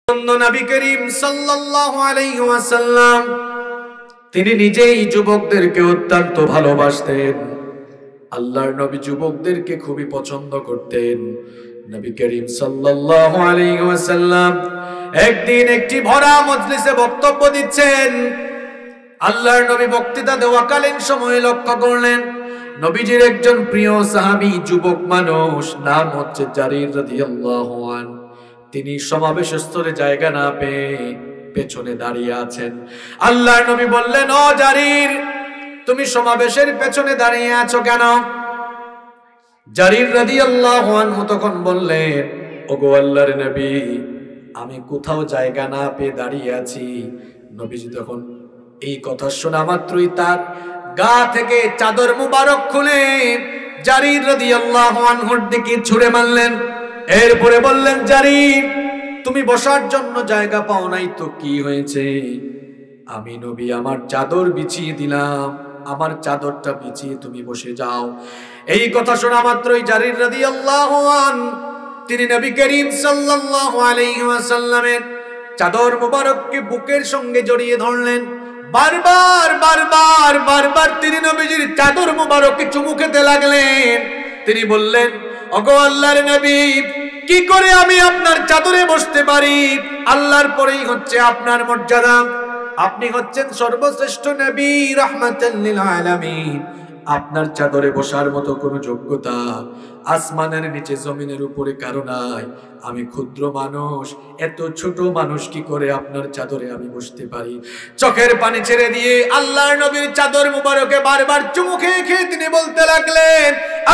নবী করিম সাল্লাল্লাহু আলাইহি ওয়াসাল্লাম তিনি নিজেই যুবকদেরকে অত্যন্ত ভালোবাসতেন। আল্লাহর নবী যুবকদেরকে খুবই পছন্দ করতেন। নবী করিম সাল্লাল্লাহু আলাইহি ওয়াসাল্লাম একদিন একটি ভরা মজলিসে বক্তব্য দিচ্ছেন। আল্লাহর নবী বক্তৃতা দেওয়াকালীন সময়ে লক্ষ্য করলেন নবীজির একজন প্রিয় সাহাবী যুবক মানুষ, নাম হচ্ছে জারির রাদিয়াল্লাহু আনহু। তিনি সমাবেশ স্থলে জায়গা না পেয়ে পেছনে দাঁড়িয়ে আছেন। আল্লাহর নবী বললেন, ও জারির, তুমি সমাবেশের পেছনে দাঁড়িয়ে আছো কেন? জারির রাদিয়াল্লাহু আনহু তখন বললেন, ওগো আল্লাহর নবী, আমি কোথাও জায়গা না পেয়ে দাঁড়িয়ে আছি। নবীজি তখন এই কথা শোনা মাত্রই তার গা থেকে চাদর মুবারক খুলে জারির রাদিয়াল্লাহু আনহুর দিকে ছুঁড়ে মারলেন। এরপরে বললেন, জারির, তুমি বসার জন্য জায়গা পাও নাই তো কি হয়েছে? আমি নবী আমার চাদর বিছিয়ে দিলাম, আমার চাদরটা বিছিয়ে তুমি বসে যাও। এই কথা শোনা মাত্রই জারির রাদিয়াল্লাহু আনহু তিনি নবী করিম সাল্লাল্লাহু আলাইহি ওয়াসাল্লামের চাদর মুবারককে বুকের সঙ্গে জড়িয়ে ধরলেন। বারবার বারবার বারবার তিনি নবীজির চাদর মুবারককে চুমু খেতে লাগলেন। তিনি বললেন, ওগো আল্লাহর নবী, কি করে আমি আপনার চাদরে বসতে পারি? আল্লাহর পরেই হচ্ছে আপনার মর্যাদা, আপনি হচ্ছেন সর্বশ্রেষ্ঠ নবী, রাহমাতাল লিল আলামিন। আপনার চাদরে বসার মতো কোনো যোগ্যতা আসমানের নিচে জমিনের উপরে কারো নাই। আমি ক্ষুদ্র মানুষ, এত ছোট মানুষ, কি করে আপনার চাদরে আমি বসতে পারি? চোখের পানি ছেড়ে দিয়ে আল্লাহর নবীর চাদর মুবারকে বারবার চুমু খেয়ে খেয়ে তিনি বলতে লাগলেন,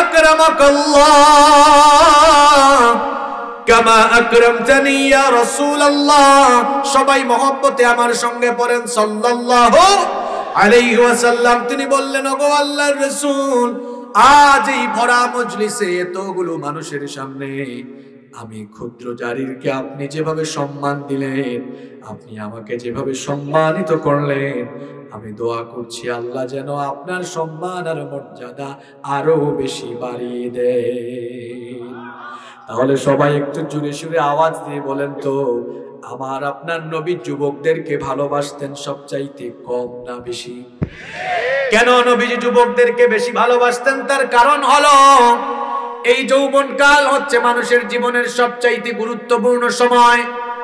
আকরামাকাল্লাহ কামা আকরামতানি ইয়া রাসূলুল্লাহ। সবাই মহব্বতে আমার সঙ্গে পড়েন সাল্লাল্লাহু আলাইহি ওয়াসাল্লাম। তিনি বললেন, ওগো আল্লাহর রাসূল, আজ এই ভরা মজলিসে এতগুলো মানুষের সামনে আমি ক্ষুদ্র জারিরকে আপনি যেভাবে সম্মান দিলেন, আপনি আমাকে যেভাবে সম্মানিত করলেন, আমি দোয়া করছি আল্লাহ যেন আপনার সম্মান আর মর্যাদা আরো বেশি বাড়িয়ে দেন। তাহলে সবাই একটু জোরে সুরে আওয়াজ দিয়ে বলেন তো, আমার আপনার নবী যুবকদেরকে ভালোবাসতেন সবচাইতে কম না বেশি? কেন নবীজি যুবকদেরকে বেশি ভালোবাসতেন? তার কারণ হলো এই যৌবনকাল হচ্ছে মানুষের জীবনের সবচাইতে গুরুত্বপূর্ণ সময়।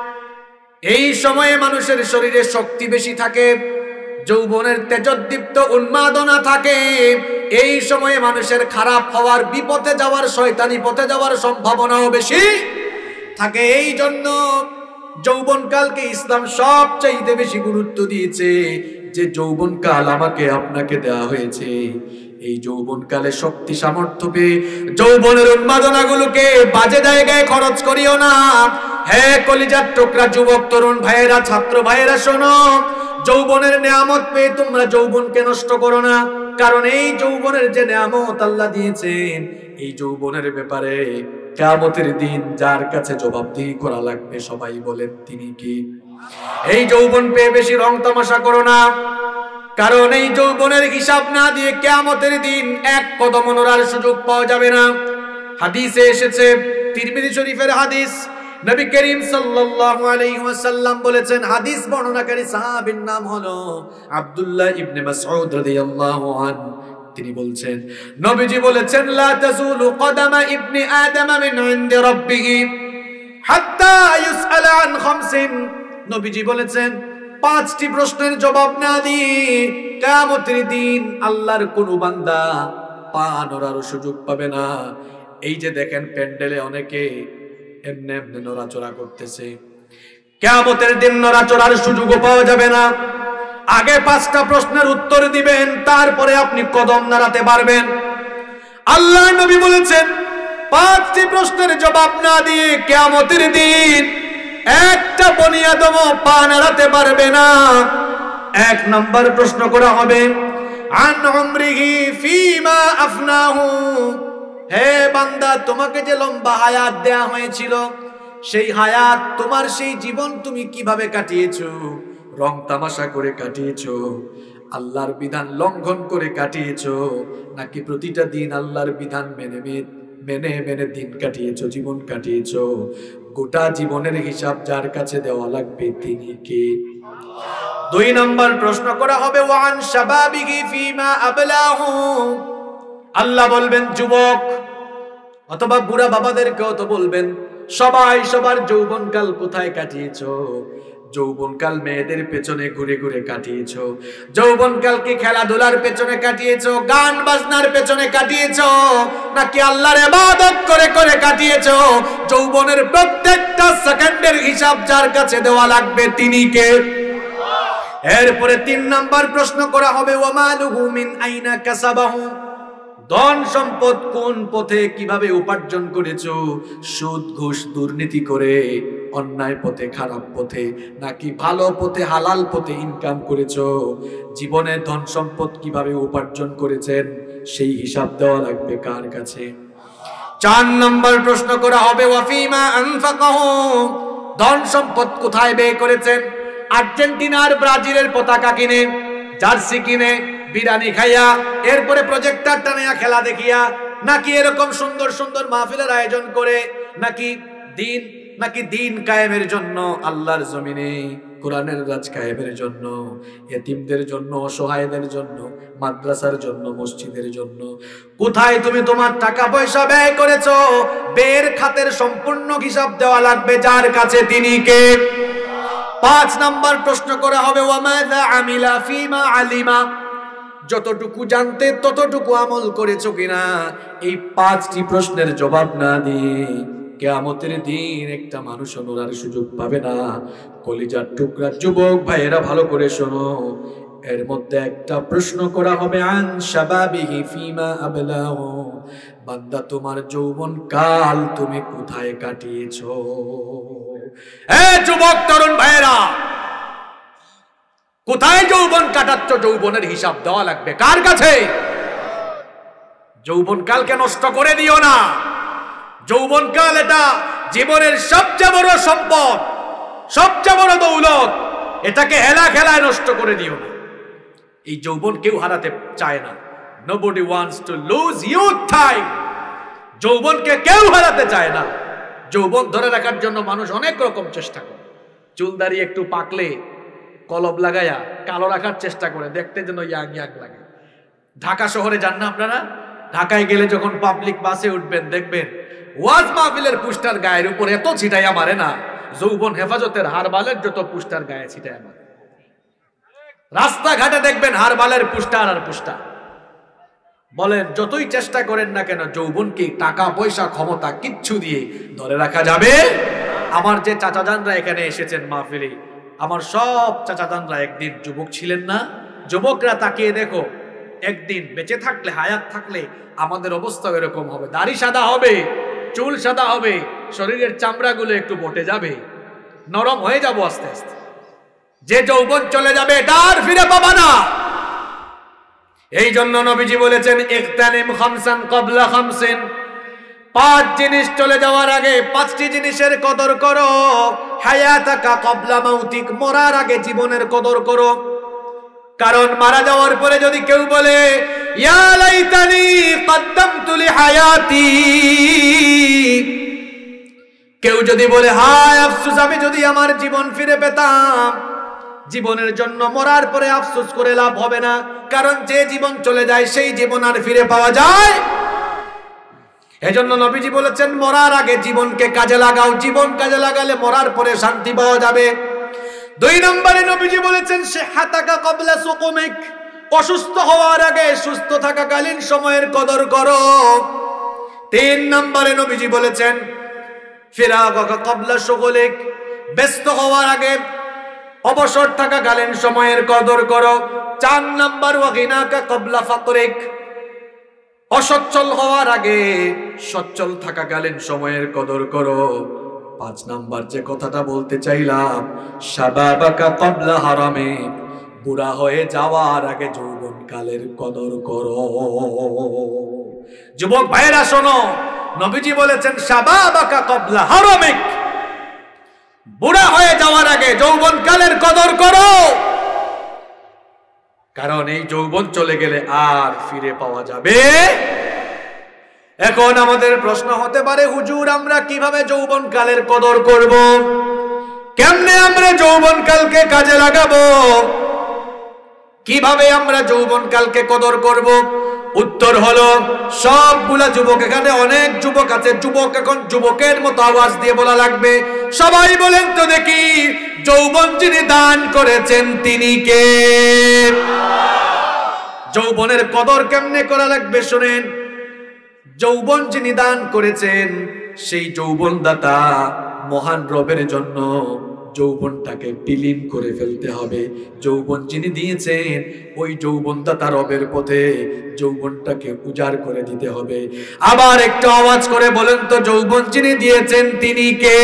এই সময়ে মানুষের শরীরে শক্তি বেশি থাকে, যৌবনের তেজোদ্দীপ্ত উন্মাদনা থাকে। এই সময়ে মানুষের খারাপ হওয়ার, বিপথে যাওয়ার, শয়তানি পথে যাওয়ার সম্ভাবনাও বেশি থাকে। এই জন্য যৌবনকালকে ইসলাম সবচাইতে বেশি গুরুত্ব দিয়েছে। যে যৌবনকাল আমাকে আপনাকে দেওয়া হয়েছে, এই যৌবনকালে শক্তি সামর্থ্য পেয়ে যৌবনের উন্মাদনাগুলোকে বাজে জায়গায় খরচ করিও না। হে কলিজার টুকরা যুবক তরুণ ভাইয়েরা, ছাত্র ভাইয়েরা, শোনো, যৌবনের নিয়ামত পেয়ে তোমরা যৌবনকে নষ্ট করো না। কারণ এই যৌবনের যে নিয়ামত আল্লাহ দিয়েছেন, এই যৌবনের ব্যাপারে কিয়ামতের দিন যার কাছে জবাবদিহি করা লাগবে, সবাই বলেন তিনি কি? এই যৌবন পেয়ে বেশি রং তামাশা করো না, কারণ এই যৌবনের হিসাব না দিয়ে কিয়ামতের দিন এক কদম নড়ার সুযোগ পাওয়া যাবে না। হাদিসে এসেছে, তিরমিজি শরীফের হাদিস, নবী করিম সাল্লাল্লাহু আলাইহি ওয়াসাল্লাম বলেছেন, হাদিস বর্ণনাকারী সাহাবীর নাম হলো আব্দুল্লাহ ইবনে মাসউদ রাদিয়াল্লাহু আনহু। তিনি বলছেন, নবীজি বলেছেন, লা তাজুলু কদামা ইবনি আদম মিন ইনদি রাব্বিহি হাত্তা ইউসআলা আন খামসিন। নবীজি বলেছেন, পাঁচটি প্রশ্নের জবাব না দিয়ে কিয়ামতের দিন আল্লাহর কোন বান্দা পা নড়ার সুযোগ পাবে না। এই যে দেখেন প্যান্ডেলে অনেকে এমনি এমনি নড়াচড়া করতেছে, কিয়ামতের দিন নড়াচড়ার সুযোগও পাওয়া যাবে না। আগে পাঁচটা প্রশ্নের উত্তর দিবেন, তারপরে আপনি কদম নাড়াতে পারবেন। আল্লাহ নবী বলেছেন, পাঁচটি প্রশ্নের জবাব না দিয়ে কিয়ামতের দিন একটা বনি আদম পা নাড়াতে পারবে না। এক নাম্বার প্রশ্ন করা হবে, আন উমরিহি ফিমা আফনাহু। হে বান্দা, তোমাকে যে লম্বা হায়াত দেয়া হয়েছিল, সেই হায়াত, তোমার সেই জীবন তুমি কিভাবে কাটিয়েছো? রং তামাশা করে কাটিয়েছো, আল্লাহর বিধান লঙ্ঘন করে কাটিয়েছো, নাকি প্রতিটা দিন আল্লাহর বিধান মেনে মেনে মেনে দিন কাটিয়েছো, জীবন কাটিয়েছো? গোটা জীবনের হিসাব যার কাছে দেওয়া লাগবে তিনি কে? 2 নম্বর প্রশ্ন করা হবে ওয়ান শাবাবিহি ফিমা আবলাহু। আল্লাহ বলবেন যুবক অথবা বুড়া বাবাদেরকেও তো বলবেন, সবাই সবার যৌবনকাল কোথায় কাটিয়েছো? যৌবনকাল মেয়েদের পেছনে ঘুরে ঘুরে কাটিয়েছো? যৌবনকাল কি খেলাধুলার পেছনে কাটিয়েছো, গান বাজনার পেছনে কাটিয়েছো, নাকি আল্লাহর ইবাদত করে করে কাটিয়েছো? যৌবনের প্রত্যেকটা সেকেন্ডের হিসাব যার কাছে দেওয়া লাগবে তিনি কে? এরপরে 3 নাম্বার প্রশ্ন করা হবে ওয়ামালুহু মিন আইনা কাসাবাহু। ধন সম্পদ কোন পথে কিভাবে উপার্জন করেছো? সুদ ঘুষ দুর্নীতি করে, অন্যায় পথে খারাপ পথে, নাকি ভালো পথে হালাল পথে ইনকাম করেছো? জীবনে ধন সম্পদ কিভাবে উপার্জন করেছেন সেই হিসাব দেওয়া লাগবে কার কাছে? 4 নম্বর প্রশ্ন করা হবে ওয়াফিমা আনফাকাহু। ধন সম্পদ কোথায় ব্যয় করেছেন? আর্জেন্টিনার ব্রাজিলের পতাকা কিনে, জার্সি কিনে, বিরিয়ানি খাইয়া, এরপরে প্রজেক্টর টানিয়া খেলা দেখিয়া, নাকি এরকম সুন্দর সুন্দর মাহফিলের আয়োজন করে, নাকি দিন কায়েমের জন্য, আল্লাহর জমিনে কোরআনের রাজ কায়েমের জন্য, এতিমদের জন্য, অসহায়দের জন্য, মাদ্রাসার জন্য, মসজিদের জন্য? কোথায় তুমি তোমার টাকা পয়সা ব্যয় করেছো? ব্যয়ের খাতের সম্পূর্ণ হিসাব দেওয়া লাগবে যার কাছে তিনি কে? 5 নাম্বার প্রশ্ন করা হবে ওয়ামাযা আমিলা ফিমা আলিমা। যতটুকু জানতে ততটুকু আমল করেছো কিনা? এই 5টি প্রশ্নের জবাব না দিয়ে কিয়ামতের দিন একটা মানুষ ওনার সুযোগ পাবে না। কলিজার টুকরা যুবক ভাইয়েরা ভালো করে শোনো, এর মধ্যে একটা প্রশ্ন করা হবে আন শাবাবিহি ফিমা আবলাহু। বান্দা তোমার যৌবন কাল তুমি কোথায় কাটিয়েছো? এ যুবক তরুণ ভাইয়েরা, কোথায় যৌবন কাটাচ্ছ? যৌবনের হিসাব দেওয়া লাগবে কার কাছে? যৌবনকালকে নষ্ট করে দিও না। যৌবনকাল এটা জীবনের সবচেয়ে বড় সম্পদ, সবচেয়ে বড় দৌলত। এটাকে হেলা খেলায় নষ্ট করে দিও না। এই যৌবন কেউ হারাতে চায় না। Nobody wants to lose youth time. যৌবনকে কেউ হারাতে চায় না। যৌবন ধরে রাখার জন্য মানুষ অনেক রকম চেষ্টা করে। চুল দাড়ি একটু পাকলে কলব লাগায়া কালো রাখার চেষ্টা করে, দেখতে যেন ইয়াং ইয়াং লাগে। ঢাকা শহরে যান না আপনারা? ঢাকায় গেলে যখন পাবলিক বাসে উঠবেন দেখবেন ওয়াজ মাহফিলের পুস্টার গায়ের উপর এত ছিটাইয়া মারে না, যৌবন হেফাজতের হারবালের যত পুস্টার গায়ে ছিটাইয়া মারে। রাস্তাঘাটে দেখবেন হারবালের পুস্টার আর পুস্টার। বলেন যতই চেষ্টা করেন না কেন, যৌবনকে টাকা পয়সা ক্ষমতা কিচ্ছু দিয়ে ধরে রাখা যাবে? আমার যে চাচাজানরা এখানে এসেছেন মাহফিলে, আমার সব চাচাজানরা একদিন যুবক ছিলেন না? যুবকরা তাকিয়ে দেখো, একদিন বেঁচে থাকলে, হায়াত থাকলে আমাদের অবস্থা এরকম হবে। দাড়ি সাদা হবে, চুল সাদা হবে, শরীরের চামড়াগুলো একটু বটে যাবে, নরম হয়ে যাব আস্তে আস্তে। যে যৌবন চলে যাবে এটা আর ফিরে পাবা না। এই জন্য নবীজি বলেছেন ইগতানিম খামসান ক্বাবলা খামসিন। 5 জিনিস চলে যাওয়ার আগে 5টি জিনিসের কদর করো। হায়াতাকা ক্বাবলা মাউতিক, মরার আগে জীবনের কদর করো। কারণ মারা যাওয়ার পরে যদি কেউ বলে ইয়া লাইতানি কদ্দামতু লিহায়াতি, কেউ যদি বলে হায় আফসোস আমি যদি আমার জীবন ফিরে পেতাম, জীবনের জন্য মরার পরে আফসোস করে লাভ হবে না। কারণ যে জীবন চলে যায় সেই জীবন আর ফিরে পাওয়া যায়। এজন্য নবীজি বলেছেন মরার আগে জীবনকে কাজে লাগাও। জীবন কাজে লাগালে মরার পরে শান্তি পাওয়া যাবে। 2 নম্বরে নবীজি বলেছেন সিহাতাকা ক্বাবলা সুকুমিক, অসুস্থ হওয়ার আগে সুস্থ থাকাকালীন সময়ের কদর করো। 3 নম্বরে নবীজি বলেছেন ফিরাগাকা ক্বাবলা শুগুলিক, ব্যস্ত হওয়ার আগে অবসর থাকাকালীন সময়ের কদর করো। 4 নম্বর ওয়া গিনাকা ক্বাবলা ফাকরিক, অসচ্ছল হওয়ার আগে সচ্ছল থাকাকালীন সময়ের কদর করো। 5 নম্বর যে কথাটা বলতে চাইলাম শাবাবাকা ক্বাবলা হারামিক, বুড়া হয়ে যাওয়ার আগে যৌবনকালের কদর করো। যুবক ভাইরা শোনো, নবীজি বলেছেন শাবাবাকা ক্বাবলা হারামিক, বুড়া হয়ে যাওয়ার আগে যৌবনকালের কদর করো। কারণ এই যৌবন চলে গেলে আর ফিরে পাওয়া যাবে। এখন আমাদের প্রশ্ন হতে পারে, হুজুর আমরা কিভাবে যৌবনকালের কদর করব? কেমনে আমরা যৌবনকালকে কাজে লাগাবো? কিভাবে আমরা যৌবনকালকে কদর করব? উত্তর হলো, সবগুলা যুবক, এখানে অনেক যুবক আছে, যুবক এখন যুবকের মতো আওয়াজ দিয়ে বলা লাগবে, সবাই বলেন তো দেখি, যৌবন যিনি দান করেছেন তিনি কে? যৌবনের কদর কেমনে করা লাগবে শুনেন। যৌবন যিনি দান করেছেন সেই যৌবন দাতা মহান রবের জন্য যৌবনটাকে বিলীন করে ফেলতে হবে। যৌবন যিনি দিয়েছেন ওই যৌবন দাতা রবের পথে যৌবনটাকে উজাড় করে দিতে হবে। আবার একটু আওয়াজ করে বলেন তো, যৌবন যিনি দিয়েছেন তিনি কে?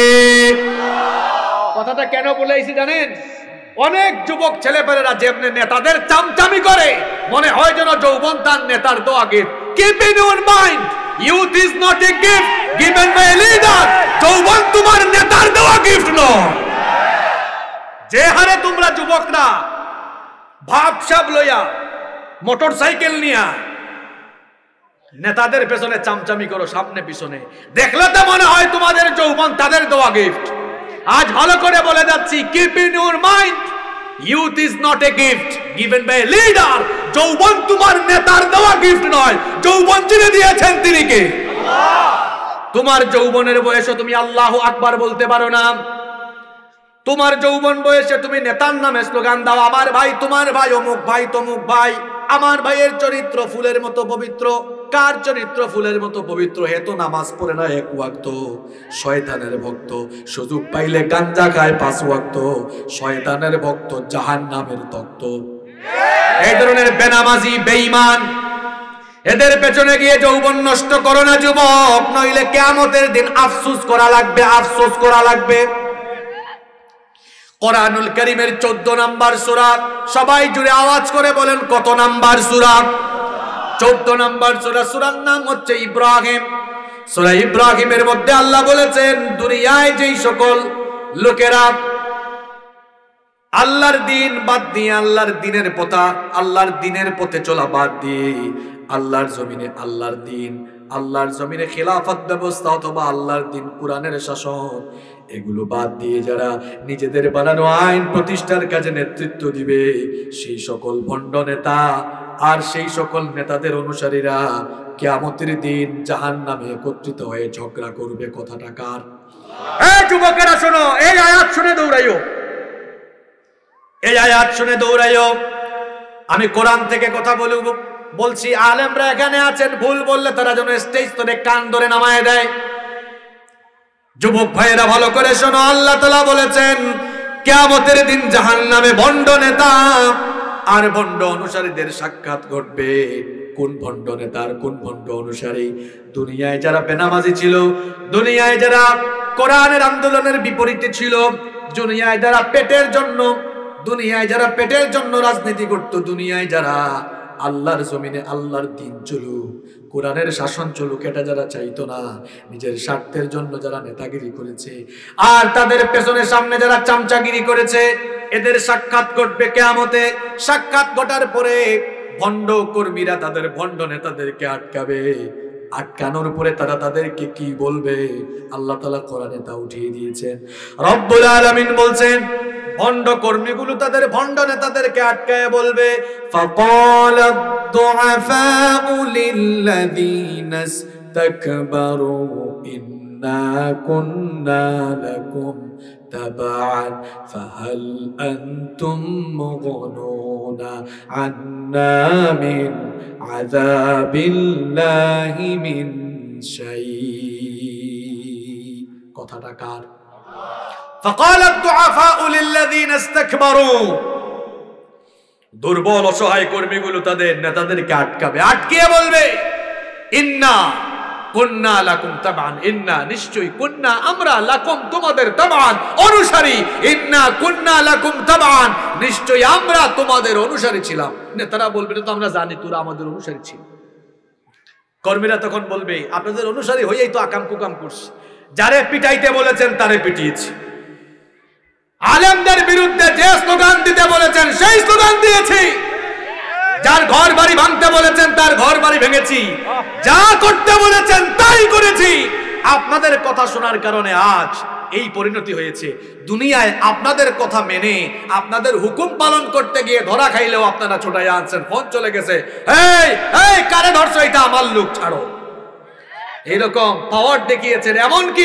কথাটা কেন বলেছি জানেন? অনেক যুবক ছেলেপেলেরা যেমনি নেতাদের চামচামি করে, মনে হয় যেন যৌবন তার নেতার দোয়া gift. Keep in your mind, youth is not a gift given by a leader. যৌবন তোমার নেতার দেওয়া গিফট নয়। যে হারে তোমরা যুবকরা ভাবসাব লইয়া মোটরসাইকেল নিয়া নেতাদের পেছনে চামচামি করো, সামনে পিছনে, দেখলে তো মনে হয় তোমাদের যৌবন তাদের দেওয়া গিফট। আজ ভালো করে বলে যাচ্ছি, keep in your mind, youth is not a gift given by a leader. যৌবন তোমার নেতার দেওয়া গিফট নয়, যৌবন যিনি দিয়েছেন তিনি কে? আল্লাহ। তোমার যৌবনের বয়সে তুমি আল্লাহু আকবার বলতে পারো না। তোমার যৌবন বয়সে তুমি নেতার নামে স্লোগান দাও, আমার ভাই, তোমার ভাই, অমুক ভাই, তমুক ভাই, আমার ভাইয়ের চরিত্র ফুলের মতো পবিত্র। কার চরিত্র ফুলের মতো পবিত্র? হে তো নামাজ পড়ে না এক ওয়াক্ত, শয়তানের ভক্ত। সুযোগ পাইলে গাঞ্জা খায় 5 ওয়াক্ত, শয়তানের ভক্ত, জাহান্নামের তক্ত। এই ধরনের বেনামাজি, বেঈমান, এদের পেছনে গিয়ে যৌবন নষ্ট করো না যুবক, নইলে কিয়ামতের দিন আফসোস করা লাগবে, আফসোস করা লাগবে। কোরআনুল কারীমের 14 নাম্বার সূরা, সবাই জুড়ে আওয়াজ করে বলেন কত নাম্বার সূরা? 14 নাম্বার সূরা। সূরার নাম হচ্ছে ইব্রাহিম। সূরা ইব্রাহিমের মধ্যে আল্লাহ বলেছেন, দুনিয়ায় যেই সকল লোকেরা আল্লাহর দিন বাদ দিয়ে, আল্লাহর দিনের পথা, আল্লাহর দিনের পথে চলা বাদ দিয়ে, আল্লাহর জমিনে আল্লাহর দিন, আল্লাহর জমিনে খেলাফত ব্যবস্থা অথবা আল্লাহর দিন, কোরআনের শাসন, এগুলো বাদ দিয়ে যারা নিজেদের বানানো আইন প্রতিষ্ঠার কাজে নেতৃত্ব দিবে, সেই সকল ভণ্ড নেতা আর সেই সকল নেতাদের অনুসারীরা কিয়ামতের দিন জাহান্নামে একত্রিত হয়ে ঝগড়া করবে। কথাটা কার? এই যুবকেরা শোনো, এই আয়াত শুনে দৌড়াইও, এই আয়াত শুনে দৌড়াইও। আমি কোরআন থেকে কথা বলছি, আলেমরা এখানে আছেন, ভুল বললে তারা যেন স্টেজ ধরে কান ধরে নামায় দেয়। যুবক ভাইয়েরা ভালো করে শোনো, আল্লাহ তাআলা বলেছেন কিয়ামতের দিন জাহান্নামে ভণ্ড নেতা আর ভণ্ড অনুসারীদের সাক্ষাৎ ঘটবে। কোন ভণ্ড নেতার, কোন ভণ্ড অনুসারী? দুনিয়ায় যারা বেনামাজি ছিল, দুনিয়ায় যারা কোরআনের আন্দোলনের বিপরীতে ছিল, দুনিয়ায় যারা পেটের জন্য রাজনীতি করত, দুনিয়ায় যারা আল্লাহর জমিনে আল্লাহর দিন চলুক, কোরআনের শাসন চলুক, এটা যারা চাইতো না, নিজের স্বার্থের জন্য যারা নেতাগিরি করেছে আর তাদের পেছনে সামনে যারা চামচাগিরি করেছে, এদের সাক্ষাৎ ঘটবে কিয়ামতে। সাক্ষাৎ ঘটার পরে ভণ্ড কর্মীরা তাদের ভণ্ড নেতাদেরকে আটকাবে। আটকানোর পরে তারা তাদেরকে কি বলবে? আল্লাহ তাআলা কোরআনে তা উঠিয়ে দিয়েছেন। রব্বুল আলামিন বলছেন, ভণ্ড কর্মীগুলো তাদের ভণ্ড নেতাদেরকে আটকায় বলবে, ফাকালা দুআফাউ লিল্লাযীনা ইসতাকবারু ইন্না কুন্না লাকুম তাবাআন ফাহাল আনতুম মুগনুনা আন্না মিন আযাবিল্লাহি মিন শাই। কথাটা কার? فقال الضعفاء للذين استكبروا, দুর্বল অসহায় কর্মীগুলো তাদের নেতাদেরকে আটকাবে, আটকিয়ে বলবে, ইন্না কুন্না লাকুম তাবান, ইন্না নিশ্চয়ই, কুন্না আমরা, লাকুম তোমাদের, তাবান অনুসারী, ইন্না কুন্না লাকুম তাবান নিশ্চয়ই আমরা তোমাদের অনুসারী ছিলাম। নেতারা বলবে, তো আমরা জানি তোরা আমাদের অনুসারী ছিল। কর্মীরা তখন বলবে, আপনাদের অনুসারী হয়েই তো আকাম কুকাম করছি, যারে পিটাইতে বলেছেন তারে পিটিয়েছি, আলেমদের বিরুদ্ধে যে স্লোগান দিতে বলেছেন সেই স্লোগান দিয়েছি, যার ঘর বাড়ি ভাঙতে বলেছেন তার ঘর বাড়ি ভেঙেছি, যা করতে বলেছেন তাই করেছি। আপনাদের কথা শোনার কারণে আজ এই পরিণতি হয়েছে। দুনিয়ায় আপনাদের কথা মেনে আপনাদের হুকুম পালন করতে গিয়ে ধরা খাইলেও আপনারা ছোটাই আনছেন, ফোন চলে গেছে, এই এই কারে ধরছো, এটা আমার লোক, ছাড়ো। এরকম পাওয়ার দেখিয়েছেন। এমনকি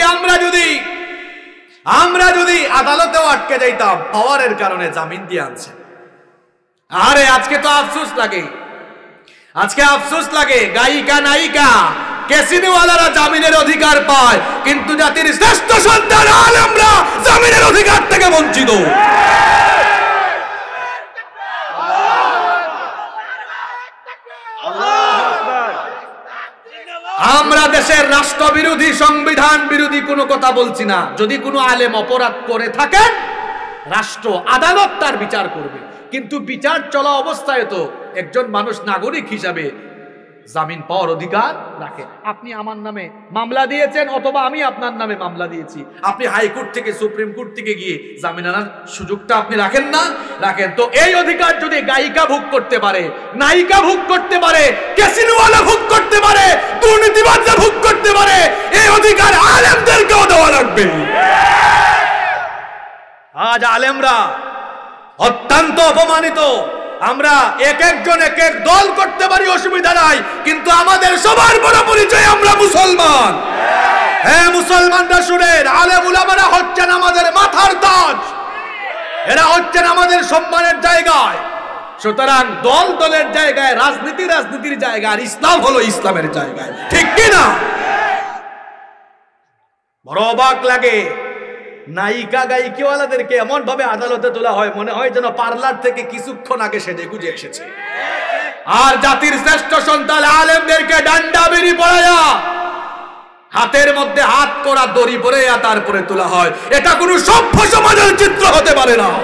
আমরা যদি আদালতেও আটকে যাইতাম, পাওয়ারের কারণে জামিন দিয়ে আনছেন। আরে আজকে তো আফসোস লাগে, গায়িকা নায়িকা ক্যাসিনোওয়ালারা জামিনের অধিকার পায়, কিন্তু জাতির শ্রেষ্ঠ সন্তান আলেমরা জামিনের অধিকার থেকে বঞ্চিত। আমরা দেশের রাষ্ট্র বিরোধী, সংবিধান বিরোধী কোনো কথা বলছি না। যদি কোনো আলেম অপরাধ করে থাকেন, রাষ্ট্র আদালত তার বিচার করবে, কিন্তু বিচার চলা অবস্থায় তো একজন মানুষ নাগরিক হিসাবে জামিন পাওয়ার অধিকার রাখে। আপনি আমার নামে মামলা দিয়েছেন অথবা আমি আপনার নামে মামলা দিয়েছি, আপনি হাইকোর্ট থেকে সুপ্রিম কোর্ট থেকে গিয়ে জামিন আনার সুযোগটা আপনি রাখেন না? রাখেন। তো এই অধিকার যদি গায়িকা ভোগ করতে পারে, নায়িকা ভোগ করতে পারে, ক্যাসিনোওয়ালা ভোগ করতে পারে, দুর্নীতিবাজরা ভোগ করতে পারে, এই অধিকার আলেমদেরকেও দেওয়া লাগবে। আজ আলেমরা অত্যন্ত অপমানিত। আমরা এক একজন এক এক দল করতে পারি, অসুবিধা নাই, কিন্তু আমাদের সবার বড় পরিচয় আমরা মুসলমান। হ্যাঁ, মুসলমানরা শুনেন, আলেম উলামারা হচ্ছেন আমাদের মাথার তাজ, এরা হচ্ছেন আমাদের সম্মানের জায়গায়। সুতরাং দল দলের জায়গায়, রাজনীতি রাজনীতির জায়গায়, আর ইসলাম হলো ইসলামের জায়গায়, ঠিক কিনা? বড় অবাক লাগে, নায়িকা গায়িকাওয়ালাদেরকে এমন ভাবে আদালতে তোলা হয়, মনে হয় যেন পার্লার থেকে কিছুক্ষণ আগে সেজে গুজে এসেছে। আর জাতির শ্রেষ্ঠ সন্তান আলেমদেরকে ডান্ডা বেরি পড়ায়া, হাতের মধ্যে হাত করা দড়ি পড়াইয়া তারপরে তোলা হয়। এটা কোনো সভ্য সমাজের চিত্র হতে পারে না।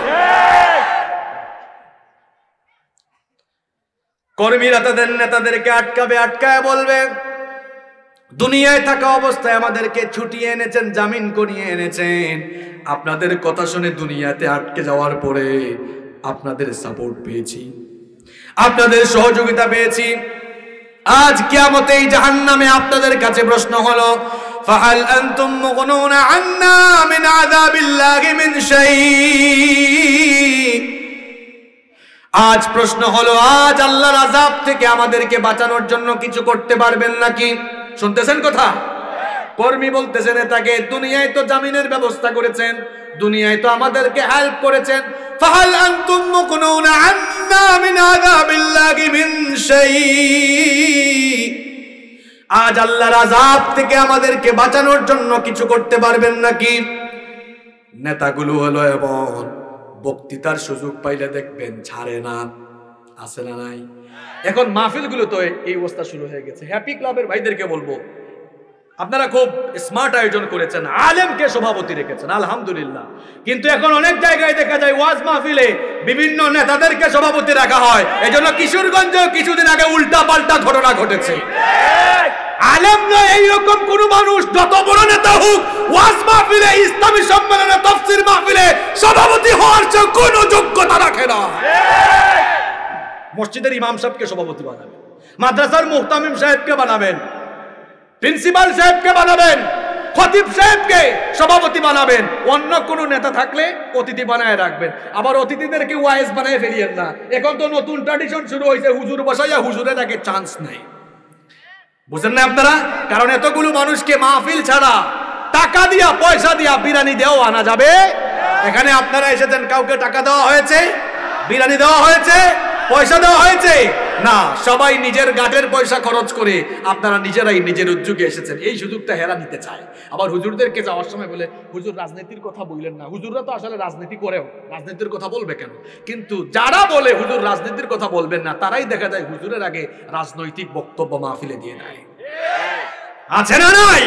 কর্মীরা তাদের নেতাদেরকে আটকায় বলবে, দুনিয়ায় থাকা অবস্থায় আমাদেরকে ছুটিয়ে এনেছেন, জামিন করিয়ে এনেছেন, আপনাদের কথা শুনে দুনিয়াতে আটকে যাওয়ার পরে আপনাদের সাপোর্ট পেয়েছি, আপনাদের সহযোগিতা পেয়েছি। আজ কিয়ামতে এই জাহান্নামে আপনাদের কাছে প্রশ্ন হলো, ফাহাল আনতুম মুগনুনা আন্না মিন আযাবিল্লাহি মিন শাই। আজ প্রশ্ন হলো, আজ আল্লাহর আযাব থেকে আমাদেরকে বাঁচানোর জন্য কিছু করতে পারবেন নাকি? শুনতেছেন কথা? কর্মী বলতেছেন নেতাকে, দুনিয়ায় তো জামিনের ব্যবস্থা করেছেন, দুনিয়ায় তো আমাদেরকে হেল্প করেছেন, ফাহাল আনতুম মুগনুনা আন্না মিন আযাবিল্লাহি মিন শাই। আজ আল্লাহর আযাব থেকে আমাদেরকে বাঁচানোর জন্য কিছু করতে পারবেন নাকি? নেতাগুলো হলো এমন, বক্তৃতার সুযোগ পাইলে দেখবেন ছাড়ে না, আছে না নাই? এখন মাহফিলগুলো তো এই অবস্থা শুরু হয়ে গেছে। হ্যাপি ক্লাবের ভাইদেরকে বলবো, আপনারা খুব স্মার্ট আয়োজন করেছেন, আলেমকে সভাপতি রেখেছেন, আলহামদুলিল্লাহ। কিন্তু এখন অনেক জায়গায় দেখা যায় ওয়াজ মাহফিলে বিভিন্ন নেতাদেরকে সভাপতি রাখা হয়। এজন্য কিশোরগঞ্জ কিছুদিন আগে উল্টা পাল্টা ঘটনা ঘটেছে। আলেম নয় এইরকম কোন মানুষ যত বড় নেতা হোক, ওয়াজ মাহফিলে, ইসলামী সম্মেলনে, তাফসীর মাহফিলে সভাপতি হওয়ার কোনো যোগ্যতা রাখে না। মসজিদের ইমাম সাহেবকে সভাপতি বানাবেন, মাদ্রাসার মুহতামিম সাহেবকে বানাবেন, প্রিন্সিপাল সাহেবকে বানাবেন, খতিব সাহেবকে সভাপতি বানাবেন। অন্য কোন নেতা থাকলে অতিথি বানায় রাখবেন। আবার অতিথিদেরকে ওয়াইজ বানায় ফেলিয়েন না। এখন তো নতুন ট্র্যাডিশন শুরু হয়েছে, হুজুর বসাইয়া হুজুরের আগে চান্স নেই। বুঝেন না আপনারা? কারণ এতগুলো মানুষকে মাহফিল ছাড়া টাকা দিয়া, পয়সা দিয়া বিরিয়ানি দেওয়া আনা যাবে? এখানে আপনারা এসেছেন, কাউকে টাকা দেওয়া হয়েছে, বিরিয়ানি দেওয়া হয়েছে, পয়সা দেওয়া হয়েছে না, সবাই নিজের গাটের পয়সা খরচ করে আপনারা নিজেরাই নিজের উদ্যোগে এসেছেন। এই সুযোগটা হেরা নিতে চায়। আবার হুজুরদেরকে যাওয়ার সময় বলে, হুজুর রাজনীতির কথা বললেন না। হুজুররা তো আসলে রাজনীতি করেও, রাজনীতির কথা বলবে কেন? কিন্তু যারা বলে হুজুর রাজনীতির কথা বলবেন না, তারাই দেখা যায় হুজুরের আগে রাজনৈতিক বক্তব্য মাহফিলে দিয়ে দেয়। আছে না নাই?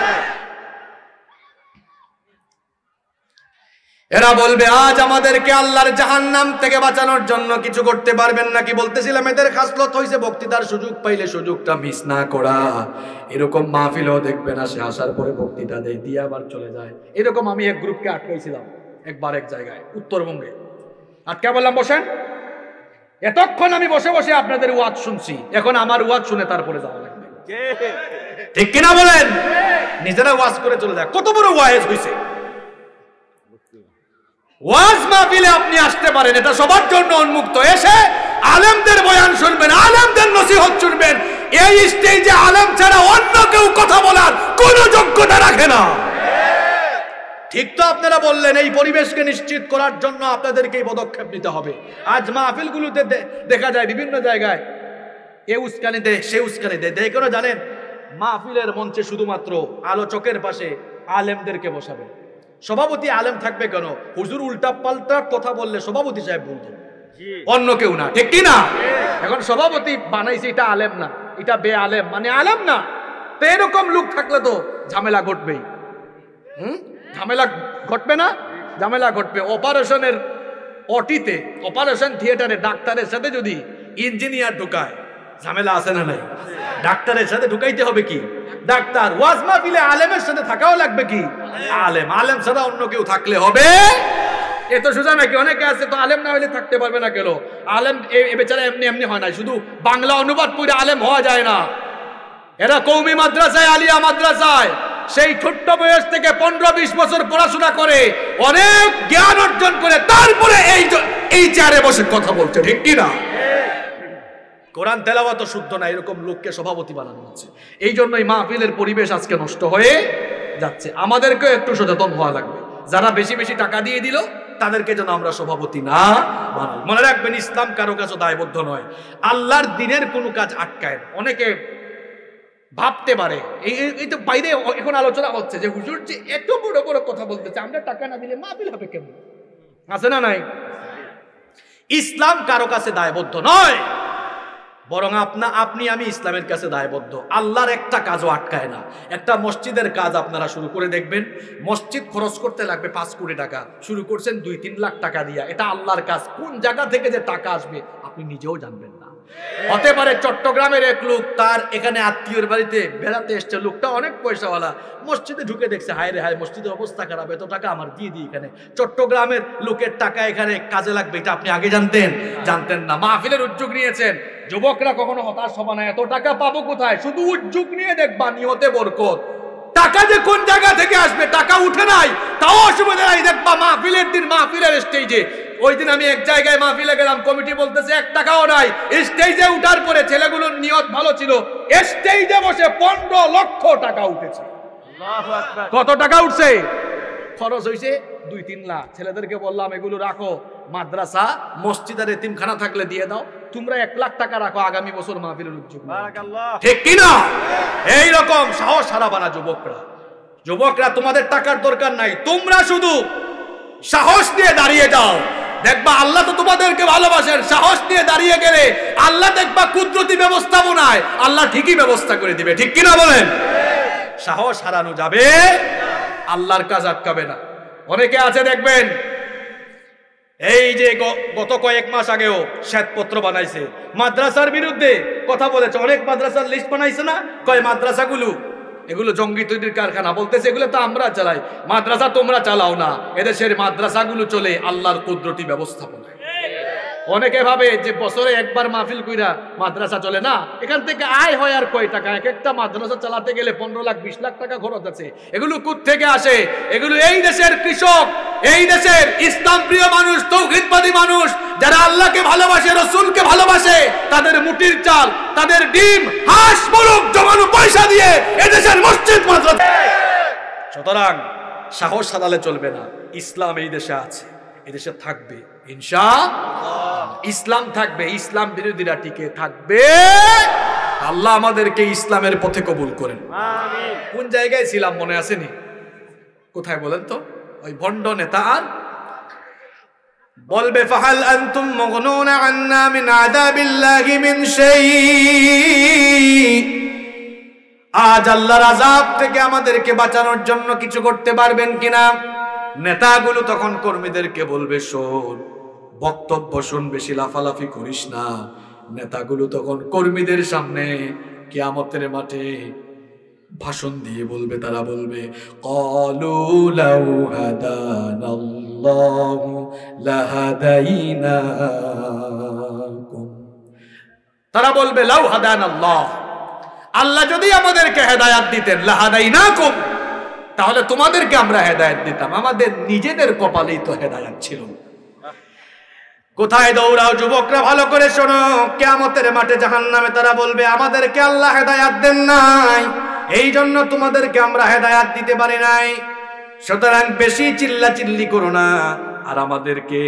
এরা বলবে, আজ আমাদেরকে আল্লাহর জাহান্নাম থেকে বাঁচানোর জন্য কিছু করতে পারবেন নাকি? বলতেছিলাম এদের খাসলত হইছে বক্তৃতার সুযোগ পাইলে সুযোগটা মিস না করা। এরকম মাহফিলও দেখবেন আসে, আসার পরে বক্তৃতা দেয়, দিয়ে আবার চলে যায়। এরকম আমি এক গ্রুপকে আটকাইছিলাম একবার এক জায়গায় উত্তরবঙ্গে। আটকা বললাম বসেন, এতক্ষণ আমি বসে বসে আপনাদের ওয়াজ শুনছি, এখন আমার ওয়াজ শুনে তারপরে যাওয়া লাগবে। ঠিক কিনা বলেন? নিজেরা ওয়াজ করে চলে যায়। কত বড় ওয়াজ হইছে। ওয়াজ মাহফিলে আপনি আসতে পারেন, এটা সবার জন্য উন্মুক্ত। এসে আলেমদের বয়ান শুনবেন, আলেমদের নসিহত শুনবেন। এই স্টেজে আলেম ছাড়া অন্য কেউ কথা বলার কোনো যোগ্যতা রাখে না। ঠিক তো আপনারা বললেন, এই পরিবেশকে নিশ্চিত করার জন্য আপনাদেরকে এই পদক্ষেপ নিতে হবে। আজ মাহফিলগুলোতে দেখা যায় বিভিন্ন জায়গায় এ উস্কানি দেয়, সে উস্কানি দেয়। কেন জানেন? মাহফিলের মঞ্চে শুধুমাত্র আলোচকের পাশে আলেমদেরকে বসাবে। সভাপতি আলেম থাকবে কেন? হুজুর উল্টা পাল্টা কথা বললে সভাপতি সাহেব বলতো, অন্য কেউ না। ঠিক কি না? এখন সভাপতি বানাইছে, এটা আলেম না, এটা বে আলেম, মানে আলেম না। তো এরকম লোক থাকলে তো ঝামেলা ঘটবেই। ঝামেলা ঘটবে না? ঝামেলা ঘটবে। অপারেশনের ওটিতে, অপারেশন থিয়েটারে ডাক্তারের সাথে যদি ইঞ্জিনিয়ার ঢুকায়, ঝামেলা আছে না নাই? ডাক্তারের সাথে ঢুকাইতে হবে কি ডাক্তার। ওয়াজ মাহফিলে আলেমের সাথে থাকাও লাগবে কি আলেম। আলেম ছাড়া অন্য কেউ থাকলে হবে? এত সোজা নাকি? অনেকে আছে তো আলেম না হলে থাকতে পারবে না। কেন? আলেম এ বেচারা এমনি এমনি হয় না। শুধু বাংলা অনুবাদ করে আলেম হওয়া যায় না। এরা কওমি মাদ্রাসায়, আলিয়া মাদ্রাসায় সেই ছোট্ট বয়স থেকে 15-20 বছর পড়াশোনা করে অনেক জ্ঞান অর্জন করে তারপরে এই চেয়ারে বসে কথা বলছে। ঠিক কি না? কোরআন তেলাওয়াত শুদ্ধ না, এরকম লোককে সভাপতি বানানো হচ্ছে। এই জন্যই মাহফিলের পরিবেশ আজকে নষ্ট হয়ে যাচ্ছে। আমাদেরকেও একটু সচেতন হওয়া লাগবে। যারা বেশি বেশি টাকা দিয়ে দিল তাদেরকে যেন আমরা সভাপতি না বানাই। মনে রাখবেন, ইসলাম কারো কাছে দায়বদ্ধ নয়। আল্লাহর দ্বীনের কোনো কাজ আটকায় না। অনেকে ভাবতে পারে, এই তো বাইরে এখন আলোচনা হচ্ছে যে হুজুর যে এত বড় বড় কথা বলতেছে, আমরা টাকা না দিলে মাহফিল হবে কেমন? আছে না নাই? ইসলাম কারো কাছে দায়বদ্ধ নয়, বরং আপনি আমি ইসলামের কাছে দায়বদ্ধ। আল্লাহর একটা কাজও আটকায় না। একটা মসজিদের কাজ আপনারা শুরু করে দেখবেন, মসজিদ খরচ করতে লাগবে 5 কোটি টাকা, শুরু করছেন 2-3 লাখ টাকা দিয়া। এটা আল্লাহর কাজ। কোন জায়গা থেকে যে টাকা আসবে আপনি নিজেও জানবেন না। হতে পারে চট্টগ্রামের এক লোক, তার এখানে আত্মীয়র বাড়িতে বেড়াতে এসছে, লোকটা অনেক পয়সাওয়ালা, মসজিদে ঢুকে দেখছে হায় রে হায় মসজিদের অবস্থা খারাপ, এত টাকা আমার দিয়ে দিই। এখানে চট্টগ্রামের লোকের টাকা এখানে কাজে লাগবে, এটা আপনি আগে জানতেন? জানতেন না। মাহফিলের উদ্যোগ নিয়েছেন। যুবকরা কখনো হতাশ হবে না। এত টাকা পাবো কোথায়? শুধু উদ্যোগ নিয়ে দেখবা, নিয়তে বরকত। টাকা যে কোন জায়গা থেকে আসবে, টাকা উঠে নাই তাও অসুবিধা নাই। দেখবা মাহফিলের দিন, মাহফিলের স্টেজে, ওই দিন আমি এক জায়গায় মাহফিলে গেলাম, কমিটি বলতেছে 1 টাকাও নাই। স্টেজে উঠার পরে ছেলেগুলোর নিয়ত ভালো ছিল, স্টেজে বসে 15 লক্ষ টাকা উঠেছে। কত টাকা উঠছে? খরচ হয়েছে 2-3 লাখ। ছেলেদেরকে বললাম এগুলো রাখো, মাদ্রাসা মসজিদ আর এতিমখানা থাকলে দিয়ে দাও, তোমরা 1 লাখ টাকা রাখো, আগামী বছর মাহফিলের উদ্যোগ। ঠিক কিনা? এইরকম সাহস হারাবা না যুবকরা। যুবকরা, তোমাদের টাকার দরকার নাই, তোমরা শুধু সাহস নিয়ে দাঁড়িয়ে যাও। দেখবা আল্লাহ তো তোমাদেরকে ভালোবাসেন। সাহস নিয়ে দাঁড়িয়ে গেলে আল্লাহ দেখবা কুদরতি ব্যবস্থাপনায় আল্লাহ ঠিকই ব্যবস্থা করে দিবে। ঠিক কিনা বলেন? সাহস হারানো যাবে, আল্লাহর কাজ আটকাবে না। অনেকে আছে দেখবেন, এই যে গত কয়েক মাস আগেও শ্বেতপত্র বানাইছে, মাদ্রাসার বিরুদ্ধে কথা বলেছে। অনেক মাদ্রাসার লিস্ট বানাইছে না, কয় মাদ্রাসাগুলো এগুলো জঙ্গি তৈরির কারখানা। বলতেছে এগুলো তো আমরা চালাই, মাদ্রাসা তোমরা চালাও না। এদেশের মাদ্রাসাগুলো চলে আল্লাহর কুদরতি ব্যবস্থাপনায়। অনেকে ভাবে যে বছরে একবার মাহফিল কইরা মাদ্রাসা চলে না, এখান থেকে আয় হয় আর কয় টাকা? এক একটা মাদ্রাসা চালাতে গেলে 15 লাখ 20 লাখ টাকা খরচ আছে। এগুলো কোথা থেকে আসে? এগুলো এই দেশের কৃষক, এই দেশের ইসলাম প্রিয় মানুষ, তৌহিদবাদী মানুষ, যারা আল্লাহকে ভালোবাসে, রাসূলকে ভালোবাসে, তাদের মুঠির চাল, তাদের ডিম, হাঁস মুরগ জমানো পয়সা দিয়ে এদেশের মসজিদ মাদ্রাসা। সুতরাং সাহস হারালে চলবে না। ইসলাম এই দেশে আছে, এই দেশে থাকবে ইনশাআল্লাহ। ইসলাম থাকবে, ইসলাম বিরোধীরা টিকে থাকবে। আল্লাহ আমাদেরকে ইসলামের পথে কবুল করেন, আমিন। কোন জায়গায় ছিলাম মনে আসেনি? কোথায় বলেন তো? ওই ভণ্ড নেতা আর বলবে ফাহাল আনতুম মাগনুনা আন্না মিন আযাবিল্লাহি মিন শাই। আজ আল্লাহর আযাব থেকে আমাদেরকে বাঁচানোর জন্য কিছু করতে পারবেন কিনা? নেতাগুলো তখন কর্মীদেরকে বলবে, শোন, বক্তব্য শুন, বেশি লাফালাফি করিস না। নেতাগুলো তখন কর্মীদের সামনে কিয়ামতের মাঠে ভাষণ দিয়ে বলবে, তারা বলবে ক্বালু লাউ হাদানাল্লাহু লাহাদাইনাকুম। তারা বলবে লাউ হাদানাল্লাহ, আল্লাহ যদি আমাদেরকে হেদায়াত দিতেন লাহাদাইনাকুম, তাহলে তোমাদেরকে আমরা হেদায়াত দিতাম। আমাদের নিজেদের কপালেই তো হেদায়াত ছিল। কোথায় দৌড়াও যুবকরা, ভালো করে শোনো। কিয়ামতের মাঠে জাহান্নামে তারা বলবে আমাদেরকে আল্লাহ হেদায়াত দেন নাই, এই জন্য তোমাদেরকে আমরা হেদায়াত দিতে পারি নাই। সুতরাং বেশি চিল্লা চিল্লি করো না, আর আমাদেরকে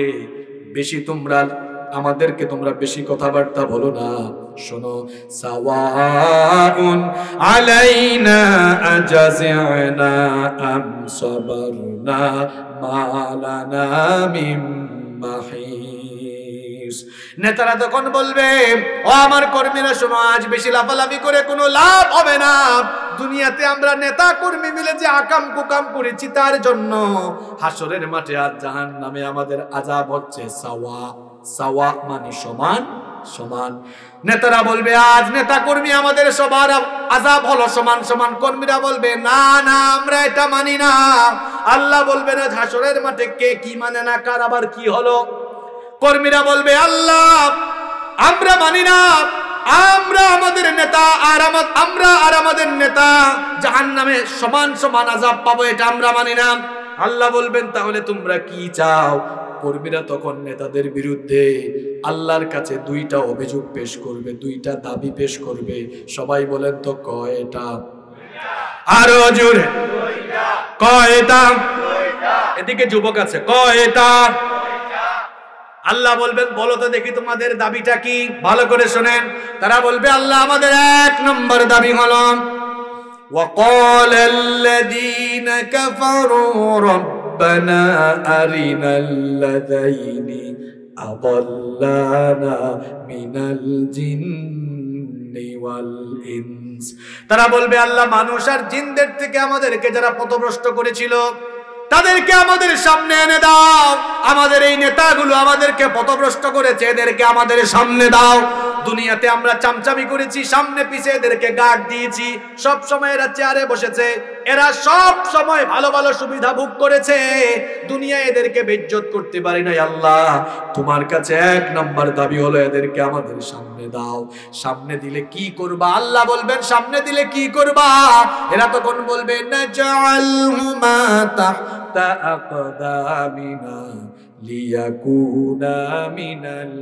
তোমরা বেশি কথাবার্তা বলো না। শোনো, সাওয়াউন আলাইনা আজাযনা আম সাবারনা মা লানা মিন মাহিস। নেতারা তখন বলবে, ও আমার কর্মীরা শোনো, আজ বেশি লাফালাফি করে কোনো লাভ হবে না। দুনিয়াতে আমরা নেতা কর্মী মিলে যে আকাম কুকাম করেছি, তার জন্য হাসরের মাঠে আজ জাহান্নামে আমাদের আযাব হচ্ছে সাওয়া। সাওয়া মানে সমান সমান। নেতারা বলবে আজ নেতা কর্মী আমাদের সবার আযাব হলো সমান সমান। কর্মীরা বলবে না না, আমরা এটা মানি না। আল্লাহ বলবেন আজ হাসরের মাঠে কে কি মানে না, কার আবার কি হলো। কর্মীরা বলবে আল্লাহ আমরা মানি না, আমরা আমাদের নেতা আর আমাদের নেতা জাহান্নামে সমান সমান আযাব পাবো, এটা আমরা মানি না। আল্লাহ বলবেন তাহলে তোমরা কি চাও? কর্মীরা তখন নেতাদের বিরুদ্ধে আল্লাহর কাছে দুইটা অভিযোগ পেশ করবে, দুইটা দাবি পেশ করবে। সবাই বলেন তো কয়টা? আরো জোরে, কয়টা? এদিকে যুবক আছে, কয়টা? আল্লাহ বলবেন বলো তো দেখি তোমাদের দাবিটা কি। ভালো করে শোনেন। তারা বলবে আল্লাহ আমাদের 1 নম্বর দাবি হলো وقال الذين كفروا ربنا أرنا الذين أضلانا من الجن والإنس। তারা বলবে আল্লাহ মানুষ আর জিনদের থেকে আমাদেরকে যারা পথভ্রষ্ট করেছিল তাদেরকে আমাদের সামনে এনে দাও। আমাদের এই নেতাগুলো আমাদেরকে পথভ্রষ্ট করেছে, এদেরকে আমাদের সামনে দাও। দুনিয়াতে আমরা চামচামি করেছি, সামনে পিছে এদেরকে গার্ড দিয়েছি, সব সময় এরা চেয়ারে বসেছে, এরা সব সময় ভালো ভালো সুবিধা ভোগ করেছে, দুনিয়ায় এদেরকে বেইজ্জত করতে পারি নাই। আল্লাহ তোমার কাছে 1 নম্বর দাবি হলো এদেরকে আমাদের সামনে দাও। সামনে দিলে কি করবা? আল্লাহ বলবেন সামনে দিলে কি করবা? এরা তখন বলবে নাজআলহুমা তাহতা আকদামিনা লিয়াকুনা মিনাল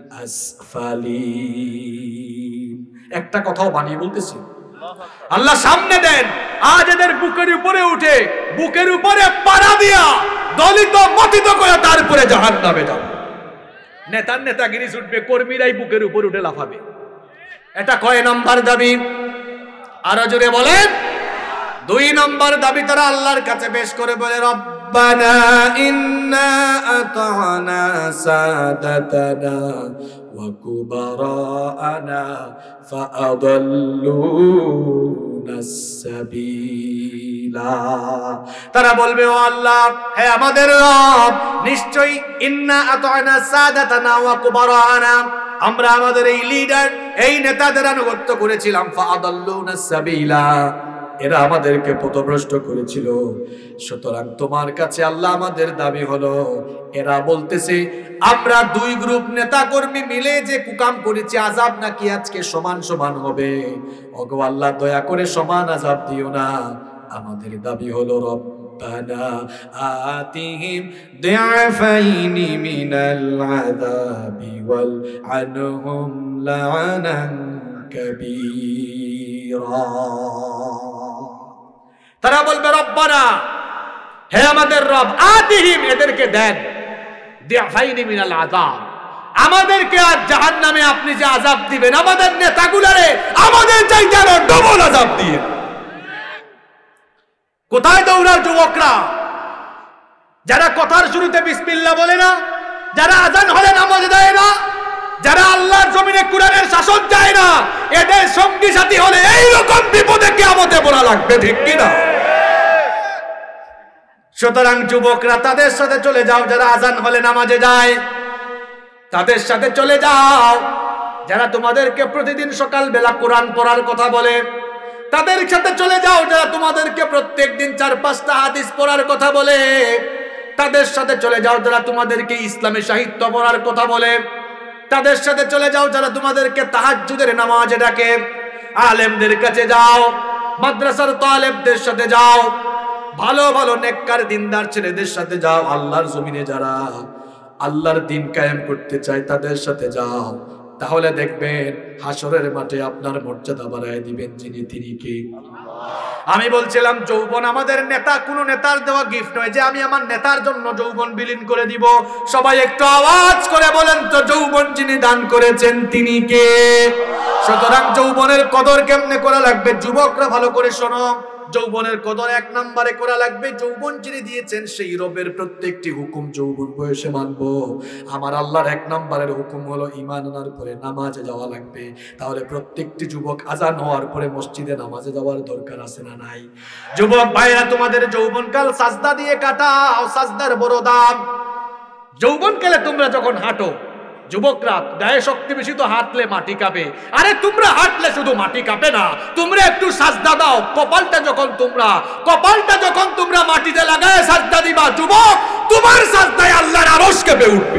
আসফালিন। একটা কথাও বানিয়ে বলতেছি, আল্লাহ সামনে দেন, আজ এদের বুকের উপরে উঠে, বুকের উপরে পাড়া দিয়া দলিত মতিত করে তারপরে জাহান্নামে যাবে। নেতার নেতাগিরি ছুটবে, কর্মীরাই বুকের উপর উঠে লাফাবে। এটা কয় নম্বর দাবি? আরো জোরে বলেন। 2 নম্বর দাবি তারা আল্লাহর কাছে পেশ করে বলে রব্বানা ইন্না আতানা সাদাতানা ওয়া কুবারানা ফাআদাল্লুনাস সাবিলা। তারা বলবে ও আল্লাহ, হে আমাদের রব, নিশ্চয়ই ইন্না আতানা সাদাতানা ওয়া কুবারানা, আমরা আমাদের এই লিডার এই নেতাদের আনুগত্য করেছিলাম, ফাআদাল্লুনাস সাবিলা, এরা আমাদেরকে পথভ্রষ্ট করেছিল। সুতরাং তোমার কাছে আল্লাহ আমাদের দাবি হলো, এরা বলতেছে আমরা 2 গ্রুপ নেতা কর্মী মিলে যে কুকাম করেছি, আযাব নাকি আজকে সমান সমান হবে। ওগো আল্লাহ দয়া করে সমান আযাব দিও না। আমাদের দাবি হলো রব্বানা আতিহিম দিআফাইনি মিনাল আযাবি ওয়াল আনহুম লা'নান কাবীরা। তারা বলবে রব্বানা, হে আমাদের রব, আতিহিম, এদেরকে দেন, দিআফাইনি মিনাল আযাব, আমাদেরকে আজ জাহান্নামে আপনি যে আযাব দিবেন, আমাদের নেতাগুলারে আমাদের চাইতে আরো ডবল আযাব দিয়েন। কোথায় দৌড়াও যুবকরা, যারা কথার শুরুতে বিসমিল্লাহ বলে না, যারা আযান হলে নামাজ দেয় না, যারা আল্লাহর জমিনে কুরআনের শাসন চায় না, এদের সঙ্গী সাথী হলে এইরকম বিপদে কিয়ামতে পড়া লাগবে, ঠিক কি না? সুতরাং যুবকরা তাদের সাথে চলে যাও যারা আযান হলে নামাজে যায়, তাদের সাথে চলে যাও যারা তোমাদেরকে প্রতিদিন সকালবেলা কোরআন পড়ার কথা বলে, তাদের সাথে চলে যাও যারা তোমাদেরকে প্রত্যেকদিন 4-5টা হাদিস পড়ার কথা বলে, তাদের সাথে চলে যাও যারা তোমাদেরকে ইসলামী সাহিত্য পড়ার কথা বলে, তাদের সাথে চলে যাও যারা তোমাদেরকে তাহাজ্জুদের নামাজে ডাকে। আলেমদের কাছে যাও, মাদ্রাসার তালেবদের সাথে যাও, ভালো ভালো নেককার দিনদার ছেলেদের সাথে যাও, আল্লাহর জমিনে যারা আল্লাহর দিন কায়েম করতে চায় তাদের সাথে যাও। তাহলে দেখবেন হাসরের মাঠে আপনার মর্যাদা বাড়ায় দিবেন যিনি, তিনি কে? আমি বলছিলাম যৌবন আমাদের নেতা, কোন নেতার দেওয়া গিফট নয় যে আমি আমার নেতার জন্য যৌবন বিলীন করে দিব। সবাই একটু আওয়াজ করে বলেন তো, যৌবন যিনি দান করেছেন তিনি কে? সুতরাং যৌবনের কদর কেমনে করা লাগবে? যুবকরা ভালো করে শোনো, যৌবনের কদর এক নম্বরে করা লাগবে, যৌবন যিনি দিয়েছেন সেই রবের প্রত্যেকটি হুকুম যৌবন বয়সে মানবো। আমার আল্লাহর এক নম্বরের হুকুম হলো ঈমান আনার পরে নামাজে যাওয়া লাগবে। তাহলে প্রত্যেকটি যুবক আজান হওয়ার পরে মসজিদে নামাজে যাওয়ার দরকার আছে না নাই? যুবক ভাইরা, তোমাদের যৌবনকাল সাজদা দিয়ে কাটাও, সাজদার বড় দাম। যৌবনকালে তোমরা যখন হাঁটো, যুবকরা গায়ে শক্তি বেশি তো হাঁটলে মাটি কাঁপে। আরে তোমরা হাঁটলে শুধু মাটি কাঁপে না, তোমরা একটু সাজদা দাও। কপালটা যখন তোমরা মাটিতে লাগায় সাজদা দিবা, যুবক তোমার সাজদায় আল্লাহর আরশ কেঁপে উঠবে।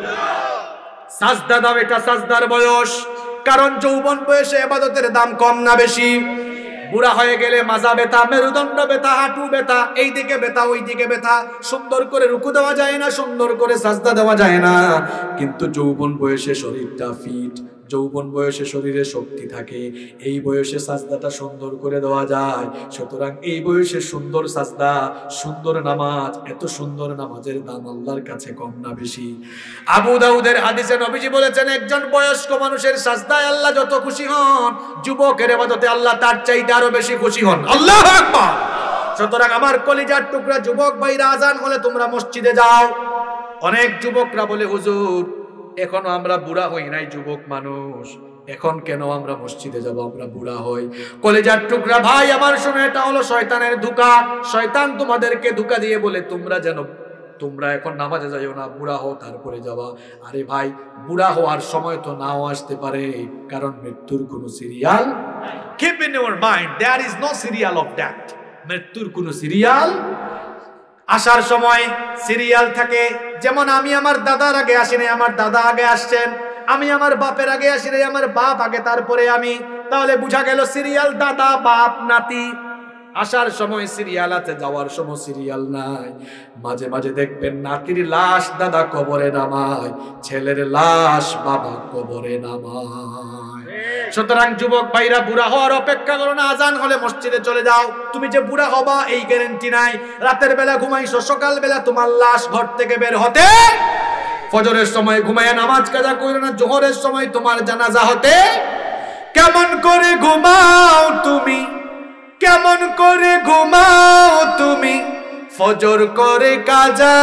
সাজদা দাও, এটা সাজদার বয়স। কারণ যৌবন বয়সে ইবাদতের দাম কম না বেশি? বুড়া হয়ে গেলে মাজা ব্যথা, মেরুদণ্ড ব্যথা, হাঁটু ব্যথা, এইদিকে ব্যথা ওইদিকে ব্যথা, সুন্দর করে রুকু দেওয়া যায় না, সুন্দর করে সাজদা দেওয়া যায় না। কিন্তু যৌবন বয়সে শরীরটা ফিট, যৌবন বয়সে শরীরে শক্তি থাকে, এই বয়সে সাজদাটা সুন্দর করে দেওয়া যায়। সুতরাং এই বয়সে সুন্দর সাজদা, সুন্দর নামাজ, এত সুন্দর নামাজের দাম আল্লাহর কাছে কম না বেশি? আবু দাউদের হাদিসে নবীজি বলেছেন, একজন বয়স্ক মানুষের সাজদায় আল্লাহ যত খুশি হন, যুবকের ইবাদতে আল্লাহ তার চাইতে আরো বেশি খুশি হন। আল্লাহু আকবার। সুতরাং আমার কলিজার টুকরা যুবক ভাইরা, আজান হলে তোমরা মসজিদে যাও। অনেক যুবকরা বলে, হুজুর এখনো আমরা বুড়া হই নাই, যুবক মানুষ, এখন কেন আমরা মসজিদে যাব? আমরা বুড়া হই। কলিজার টুকরা ভাই আমার শুনে, এটা হলো শয়তানের ধোঁকা। শয়তান তোমাদেরকে ধোঁকা দিয়ে বলে তোমরা এখন নামাজে যাইও না, বুড়া হও তারপরে যাবা। আরে ভাই, বুড়া হওয়ার সময় তো নাও আসতে পারে, কারণ মৃত্যুর কোনো serial, keep in your mind there is no serial of death। মৃত্যুর কোনো সিরিয়াল আসার সময় সিরিয়াল থাকে। যেমন আমি আমার দাদার আগে আসিনি, আমার দাদা আগে আসছেন। আমি আমার বাপের আগে আসিনি, আমার বাপ আগে, তারপরে আমি। তাহলে বুঝা গেল সিরিয়াল দাদা বাপ নাতি। আসার সময় সিরিয়াল আছে, যাওয়ার সময় সিরিয়াল নাই। মাঝে মাঝে দেখবেন নাতির লাশ দাদা কবরে নামায়, ছেলের লাশ বাবা কবরে নামায়। সুতরাং যুবক ভাইরা, বুড়া হওয়ার অপেক্ষা করো না, আজান হলে মসজিদে চলে যাও। তুমি যে বুড়া হবা এই গ্যারান্টি নাই। রাতের বেলা ঘুমাইছো, সকাল বেলা তোমার লাশ ঘর থেকে বের হতে, ফজরের সময় ঘুমায় নামাজ কাজা করো না, জোহরের সময় তোমার জানাজা হতে। কেমন করে ঘুমাও তুমি, কেমন করে ঘুমাও তুমি, ফজর করে কাজা,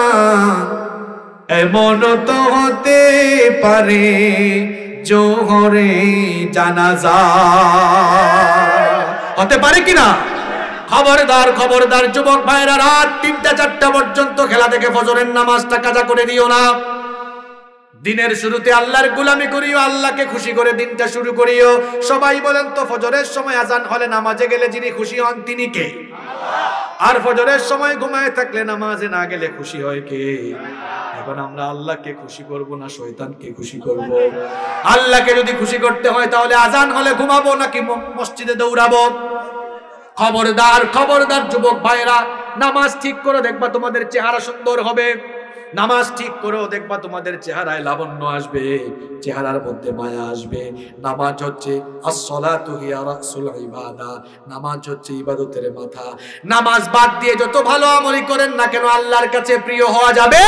এমন তো হতে পারে জোহরে জানাজা। হতে পারে কিনা? খবরদার খবরদার যুবক ভাইরা, রাত 3টা-4টা পর্যন্ত খেলা দেখে ফজরের নামাজটা কাজা করে দিও না। দিনের শুরুতে আল্লাহর গোলামি করিও, আল্লাহকে খুশি করে দিনটা শুরু করিও। সবাই বলেন তো, ফজরের সময় আজান হলে নামাজে গেলে যিনি খুশি হন তিনি কে? আর ফজরের সময় ঘুমায় থাকলে নামাজে না গেলে খুশি হয় কে? এখন আমরা আল্লাহকে খুশি করব না শয়তানকে খুশি করব? আল্লাহকে যদি খুশি করতে হয় তাহলে আজান হলে ঘুমাবো নাকি মসজিদে দৌড়াবো? খবরদার খবরদার যুবক ভাইরা, নামাজ ঠিক করে দেখবা তোমাদের চেহারা সুন্দর হবে। নামাজ ঠিক করো, দেখবা তোমাদের চেহারায় লাবণ্য আসবে, চেহারার মধ্যে মায়া আসবে। নামাজ হচ্ছে আসসালাতু হিয়া রাসুল ইবাদা, নামাজ হচ্ছে ইবাদতের মাথা। নামাজ বাদ দিয়ে যত ভালো আমলই করেন না কেন, আল্লাহর কাছে প্রিয় হওয়া যাবে।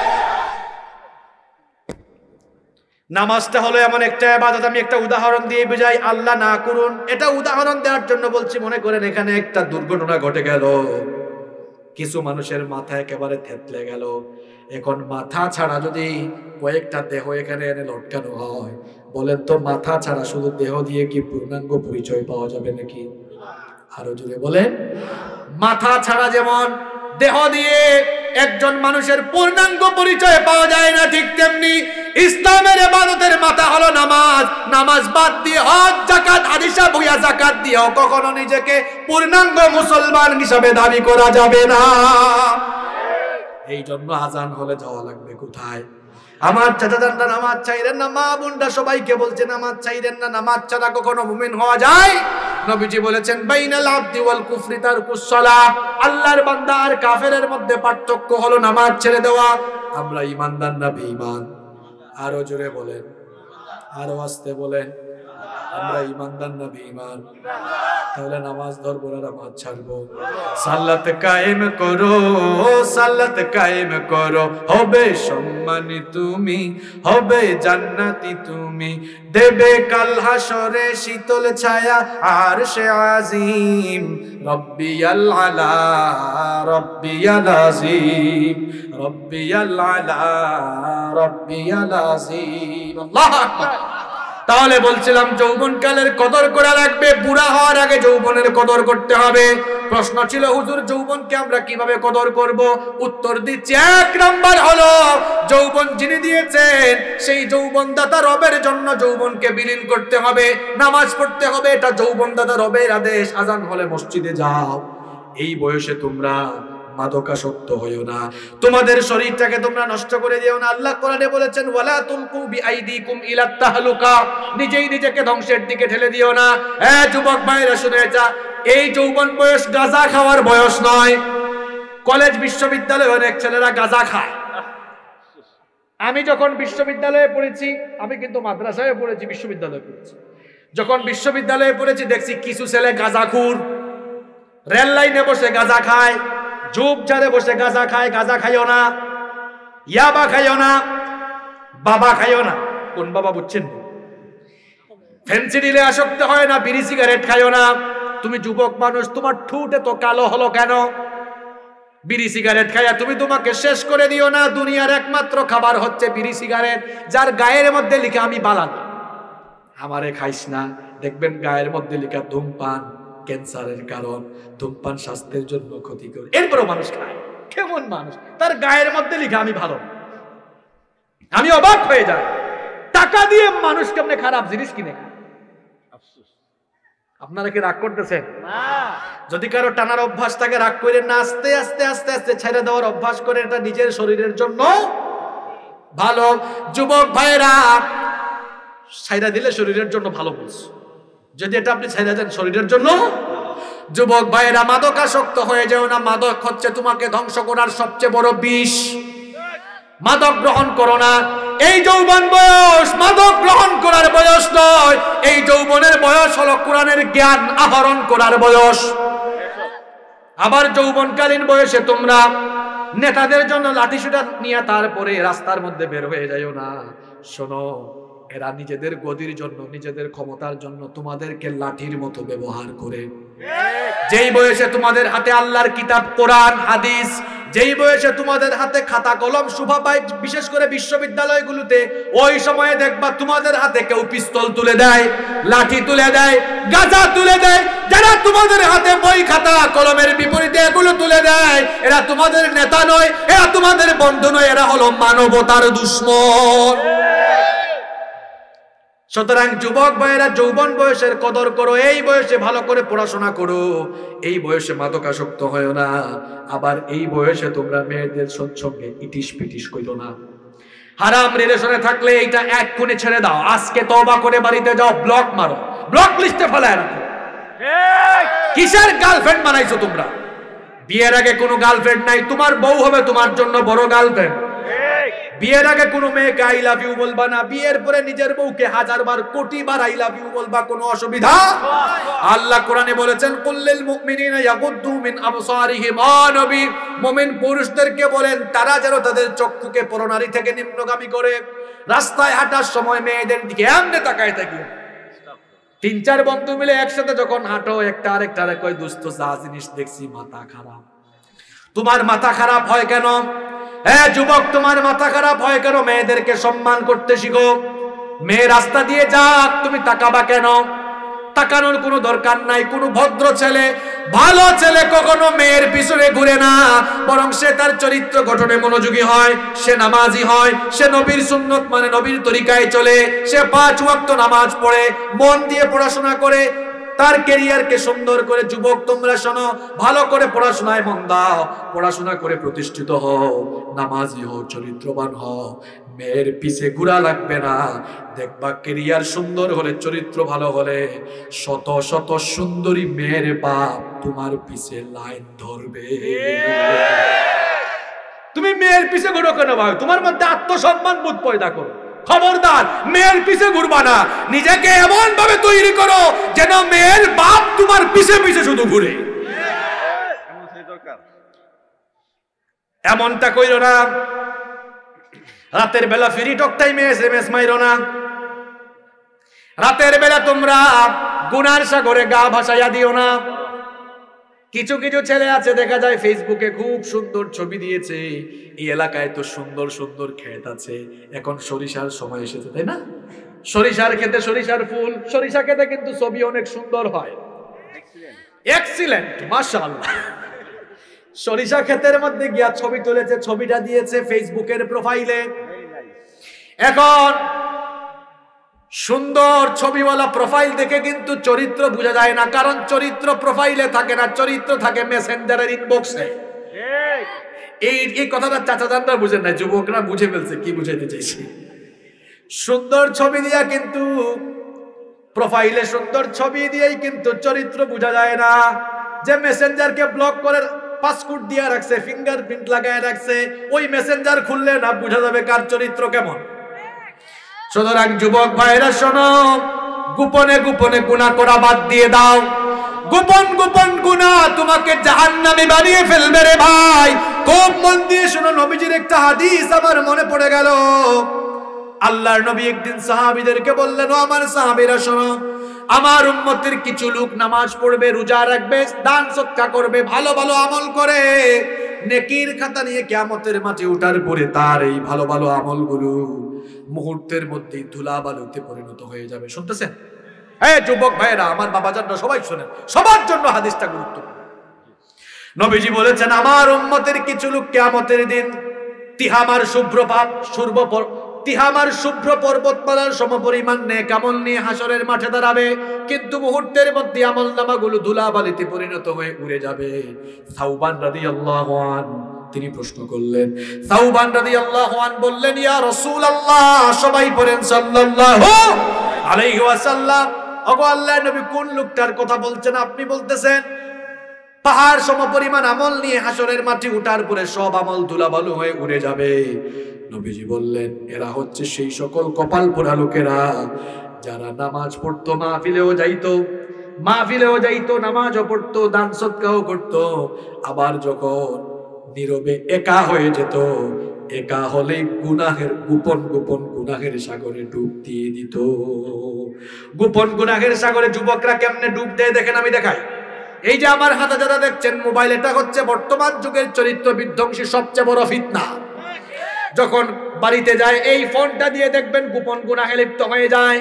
নামাজটা হলো এমন একটা ইবাদত, আমি একটা উদাহরণ দিয়ে বুঝাই, আল্লাহ না করুন এটা উদাহরণ দেওয়ার জন্য বলছি। মনে করেন এখানে একটা দুর্ঘটনা ঘটে গেল, কিছু মানুষের মাথা একেবারে থেতলে গেল। এখন মাথা ছাড়া যদি কয়েকটা দেহ এখানে এনে লটকানো হয়, বলেন তো মাথা ছাড়া শুধু দেহ দিয়ে কি পূর্ণাঙ্গ পরিচয় পাওয়া যাবে নাকি? আরো জোরে বলেন। মাথা ছাড়া যেমন দেহ দিয়ে একজন মানুষের পূর্ণাঙ্গ পরিচয় পাওয়া যায় না, ঠিক তেমনি ইসলামের ইবাদতের মাথা হলো নামাজ। নামাজ বাদ দিয়ে হজ যাকাত হাদিসা ভুয়া যাকাত দিয়েও কখনো নিজেকে পূর্ণাঙ্গ মুসলমান হিসাবে দাবি করা যাবে না। এই জন্য আজান হলে যাওয়া লাগবে কোথায়? আমার চাচাজানরা নামাজ চাইলেন না, মা বোনরা সবাইকে বলছে নামাজ চাইলেন না, নামাজ ছাড়া কখনো মুমিন হওয়া যায়? নবীজি বলেছেন বাইনাল আবদি ওয়াল কুফরি তারকুস সালাহ, আল্লাহর বান্দা আর কাফেরের মধ্যে পার্থক্য হলো নামাজ ছেড়ে দেওয়া। আমরা ঈমানদার না বেঈমান? আরো জোরে বলেন, আরো আস্তে বলেন, আমরা ঈমানদার না বেঈমান? তাহলে নামাজ ধরবো না নামাজ ছাড়বো? সালাত কায়েম করো, সালাত কায়েম করো, হবে সম্মানী তুমি, হবে জান্নাতি তুমি, দেবে কাল হাসরে শীতল ছায়া আরশে আজিম, রব্বিয়াল আলা রব্বিয়াল আজিম, রব্বিয়াল আলা রব্বিয়াল আজিম। আল্লাহু আকবার। তাহলে বলছিলাম যৌবনকালের কদর করা লাগবে, বুড়া হওয়ার আগে যৌবনের কদর করতে হবে। প্রশ্ন ছিল হুজুর যৌবনকে আমরা কিভাবে কদর করব? উত্তর দিচ্ছি, এক নাম্বার হলো যৌবন যিনি দিয়েছেন সেই যৌবনদাতা রবের জন্য যৌবনকে বিলীন করতে হবে, নামাজ পড়তে হবে, এটা যৌবনদাতা রবের আদেশ। আজান হলে মসজিদে যাও। এই বয়সে তোমরা মাদকাসক্ত হইও না, তোমাদের শরীরটাকে তোমরা নষ্ট করে দিও না। আল্লাহ কোরআনে বলেছেন ওয়ালা তুলকু বিআইদিকুম ইলা তাহলুকা, নিজেই নিজেকে ধ্বংসের দিকে ঠেলে দিও না। যুবক ভাইরা শুনে যা, এই যৌবন বয়স গাঁজা খাওয়ার বয়স নয়। কলেজ বিশ্ববিদ্যালয়ে অনেক ছেলেরা গাঁজা খায়। আমি যখন বিশ্ববিদ্যালয়ে পড়েছি, আমি কিন্তু মাদ্রাসায় পড়েছি, বিশ্ববিদ্যালয়ে পড়েছি, যখন বিশ্ববিদ্যালয়ে পড়েছি দেখছি কিছু ছেলে গাঁজাখুর, রেল লাইনে বসে গাঁজা খায়, ঝোপঝাড়ে বসে গাঁজা খায়। গাঁজা খাইও না, ইয়াবা খাইও না, বাবা খাইও না। কোন বাবা বুঝছেন? ফেন্সিডিলে আসক্ত হয় না, বিড়ি সিগারেট খাইও না। তুমি যুবক মানুষ, তোমার ঠোঁট এত কালো হলো কেন? বিড়ি সিগারেট খাইয়া তুমি তোমাকে শেষ করে দিও না। দুনিয়ার একমাত্র খাবার হচ্ছে বিড়ি সিগারেট, যার গায়ের মধ্যে লিখা আমি বালান, আমারে খাইস না। দেখবেন গায়ের মধ্যে লিখা ধূমপান ক্যান্সারের কারণ, ধূমপান স্বাস্থ্যের জন্য ক্ষতিকর। এরপরও মানুষ খায়। কেমন মানুষ? তার গায়ের মধ্যে লিখা আমি ভালো। আমি অবাক হয়ে যাই, টাকা দিয়ে মানুষ কেমনে খারাপ জিনিস কিনে খায়। আপনারা কি রাগ করতেছেন? যদি কারো টানার অভ্যাস থাকে রাগ করে না, আস্তে আস্তে আস্তে আস্তে ছেড়ে দেওয়ার অভ্যাস করে, এটা নিজের শরীরের জন্য ভালো। যুবক ভাইরা, ছাইরা দিলে শরীরের জন্য ভালো বলছে, যদি এটা আপনি ছাইরা দেন শরীরের জন্য। যুবক ভাইরা, মাদকাসক্ত হয়ে যাও না। মাদক হচ্ছে তোমাকে ধ্বংস করার সবচেয়ে বড় বিষ। মাদক গ্রহণ করো না। এই যৌবন বয়স মাদক গ্রহণ করার বয়স নয়। এই যৌবনের বয়স হলো কোরআনের জ্ঞান আহরণ করার বয়স। আবার যৌবনকালীন বয়সে তোমরা নেতাদের জন্য লাঠিসোঁটা নিয়ে তারপরে রাস্তার মধ্যে বের হয়ে যাইও না। শোনো, এরা নিজেদের গদির জন্য, নিজেদের ক্ষমতার জন্য তোমাদেরকে লাঠির মতো ব্যবহার করে। যেই বয়সে তোমাদের হাতে আল্লাহর কিতাব কোরআন হাদিস, যেই বয়সে তোমাদের হাতে খাতা কলম শোভা পায়, বিশেষ করে বিশ্ববিদ্যালয়গুলোতে, ওই সময়ে দেখবা তোমাদের হাতে কেউ পিস্তল তুলে দেয়, লাঠি তুলে দেয়, গাঁজা তুলে দেয়। যারা তোমাদের হাতে বই খাতা কলমের বিপরীতে এগুলো তুলে দেয়, এরা তোমাদের নেতা নয়, এরা তোমাদের বন্ধু নয়, এরা হলো মানবতার দুশ্মন। সুতরাং যুবক ভাইয়েরা, যৌবন বয়সের কদর করো। এই বয়সে ভালো করে পড়াশোনা করো। এই বয়সে মাদকাসক্ত হয় না। আবার এই বয়সে তোমরা মেয়েদের সঙ্গে ইটিস পিটিস কইরো না। হারাম রিলেশনে থাকলে এইটা এক্ষুনি ছেড়ে দাও। আজকে তওবা করে বাড়িতে যাও, ব্লক মারো, ব্লক লিস্টে ফেলায় রাখো। কিসের গার্লফ্রেন্ড বানাইছো তোমরা? বিয়ের আগে কোনো গার্লফ্রেন্ড নাই, তোমার বউ হবে তোমার জন্য বড় গার্লফ্রেন্ড। বিয়ের আগে কোনো মেয়েকে আই লাভ ইউ বলবা না, বিয়ের পরে নিজের বউকে 1000 বার কোটি বার আই লাভ ইউ বলবা, কোনো অসুবিধা? আল্লাহ কোরআনে বলেছেন কুল্লিল মুমিনিনা ইয়াগুদ্দু মিন আবসারিহিম। নবী মুমিন পুরুষদেরকে বলেন তারা যেন তাদের চক্ষুকে পরনারী থেকে নিম্নগামী করে। রাস্তায় হাঁটার সময় মেয়েদের দিকে এমনি তাকায় থাকি। 3-4 বন্ধু মিলে একসাথে যখন হাঁটো, একটা আরেকটারে কয় দোস্ত যা জিনিস দেখছি মাথা খারাপ। তোমার মাথা খারাপ হয় কেন? হ্যাঁ যুবক, তোমার মাথা খারাপ হয় কেন? মেয়েদেরকে সম্মান করতে শিখো। মেয়ে রাস্তা দিয়ে যাক, তুমি তাকাবা কেন? তাকানোর কোনো দরকার নাই। কোনো ভদ্র ছেলে, ভালো ছেলে কখনো মেয়ের পিছনে ঘুরে না, বরং সে তার চরিত্র গঠনে মনোযোগী হয়, সে নামাজি হয়, সে নবীর সুন্নত মানে নবীর তরিকায় চলে, সে 5 ওয়াক্ত নামাজ পড়ে, মন দিয়ে পড়াশোনা করে। তার ক্যারিয়ারকে সুন্দর করে। যুবক তোমরা শোনো, ভালো করে পড়াশোনায় মন দাও, পড়াশোনা করে প্রতিষ্ঠিত হও, নামাজি হও, চরিত্রবান হও। মেয়ের পিছে ঘোরা লাগবে না। দেখবা ক্যারিয়ার সুন্দর হলে, চরিত্র ভালো হলে, শত শত সুন্দরী মেয়ের বাপ তোমার পিছে লাইন ধরবে। তুমি মেয়ের পিছে ঘুরো কেন ভাই? তোমার মধ্যে আত্মসম্মান বোধ পয়দা করো। খবরদার মেয়ের পিছে ঘুরবা না। নিজেকে এমন ভাবে তৈরি করো যেন মেয়ের বাপ তোমার পিছে পিছে শুধু ঘুরে। এমনটা কইরো না। রাতের বেলা ফ্রি টক টাইমে এসএমএস মাইরো না। রাতের বেলা তোমরা গুনার সাগরে গা ভাসাইয়া দিও না। কিছু কিছু ছেলে আছে দেখা যায় ফেসবুকে খুব সুন্দর ছবি দিয়েছে, এই এলাকায় তো সুন্দর সুন্দর ক্ষেত আছে, এখন সরিষার সময় এসেছে, তাই না? সরিষার ক্ষেতে সরিষার ফুল, সরিষা ক্ষেতে কিন্তু ছবি অনেক সুন্দর হয়। এক্সিলেন্ট, মাশাআল্লাহ। সরিষা ক্ষেতের মধ্যে গিয়া ছবি তুলেছে, ছবিটা দিয়েছে ফেসবুকের প্রোফাইলে। এখন সুন্দর ছবিওয়ালা প্রোফাইল দেখে কিন্তু চরিত্র বোঝা যায় না, কারণ চরিত্র প্রোফাইলে থাকে না, চরিত্র থাকে মেসেঞ্জারের ইনবক্সে। এই কথাটা চাচা জানটা বুঝেন না, যুবকরা বুঝে ফেলছে কি বুঝাইতে চাইছি। সুন্দর ছবি দিয়া কিন্তু প্রোফাইলে সুন্দর ছবি দিয়েই কিন্তু চরিত্র বোঝা যায় না। যে মেসেঞ্জারকে ব্লক করে পাসপোর্ট দিয়ে রাখছে, ফিঙ্গারপ্রিন্ট লাগায় রাখছে, ওই মেসেঞ্জার খুললে না বোঝা যাবে কার চরিত্র কেমন। সুতরাং যুবক ভাইরা শোনো, গোপনে গোপনে গুনাহ করা বাদ দিয়ে দাও। গোপন গোপন গুনাহ তোমাকে জাহান্নামে বানিয়ে ফেলবে রে ভাই। খুব মন দিয়ে শোনো, নবীজির একটা হাদিস আমার মনে পড়ে গেল। আল্লাহর নবী একদিন সাহাবীদেরকে বললেন, ও আমার সাহাবীরা শোনো, আমার উম্মতের কিছু লোক নামাজ পড়বে, রোজা রাখবে, দান সদকা করবে, ভালো ভালো আমল করে, নেকির খাতা নিয়ে কিয়ামতের মাঠে ওঠার পরে তার এই ভালো ভালো আমলগুলো মুহূর্তের মধ্যেই ধুলাবালুতে পরিণত হয়ে যাবে। শুনতেছেন? হ্যাঁ যুবক ভাইরা, আমার বাবাজানরা সবাই শোনেন, সবার জন্য হাদিসটা গুরুত্বপূর্ণ। নবীজি বলেছেন, আমার উম্মতের কিছু লোক কিয়ামতের দিন তিহামার শুভ্র পর্বতমালার সমপরিমাণ নেক আমল নিয়ে হাসরের মাঠে দাঁড়াবে, কিন্তু মুহূর্তের মধ্যে আমলনামাগুলো ধুলাবালিতে পরিণত হয়ে উড়ে যাবে। সাউবান রাদিয়াল্লাহু আনহু তিনি প্রশ্ন করলেন, সাউবান রাদিয়াল্লাহু আনহু বললেন, ইয়া রাসূলুল্লাহ, সবাই পড়েন সাল্লাল্লাহু আলাইহি ওয়াসাল্লাম। ওগো আল্লাহর নবী, কোন লোকটার কথা বলছেন আপনি? বলতেছেন পাহাড় সমপরিমাণ আমল নিয়ে হাসরের মাঠে উঠার পরে সব আমল ধুলাবালু হয়ে উড়ে যাবে। নবীজি বললেন, এরা হচ্ছে সেই সকল কপাল পোড়া লোকেরা যারা নামাজ পড়তো, মাহফিলেও যাইতো, নামাজও পড়তো, দান সদকাও করতো, আবার যখন নীরবে একা হয়ে যেত, একা হলে গোপন গুনাহের সাগরে ডুব দিয়ে দিত। গোপন গুনাহের সাগরে যুবকরা কেমনে ডুব দেয় দেখেন, আমি দেখাই। এই যে আমার হাতে যারা দেখছেন মোবাইল, এটা হচ্ছে বর্তমান যুগের চরিত্র বিধ্বংসী সবচেয়ে বড় ফিতনা। যখন বাড়িতে যায় এই ফোনটা দিয়ে দেখবেন গোপন গুনাহে লিপ্ত হয়ে যায়।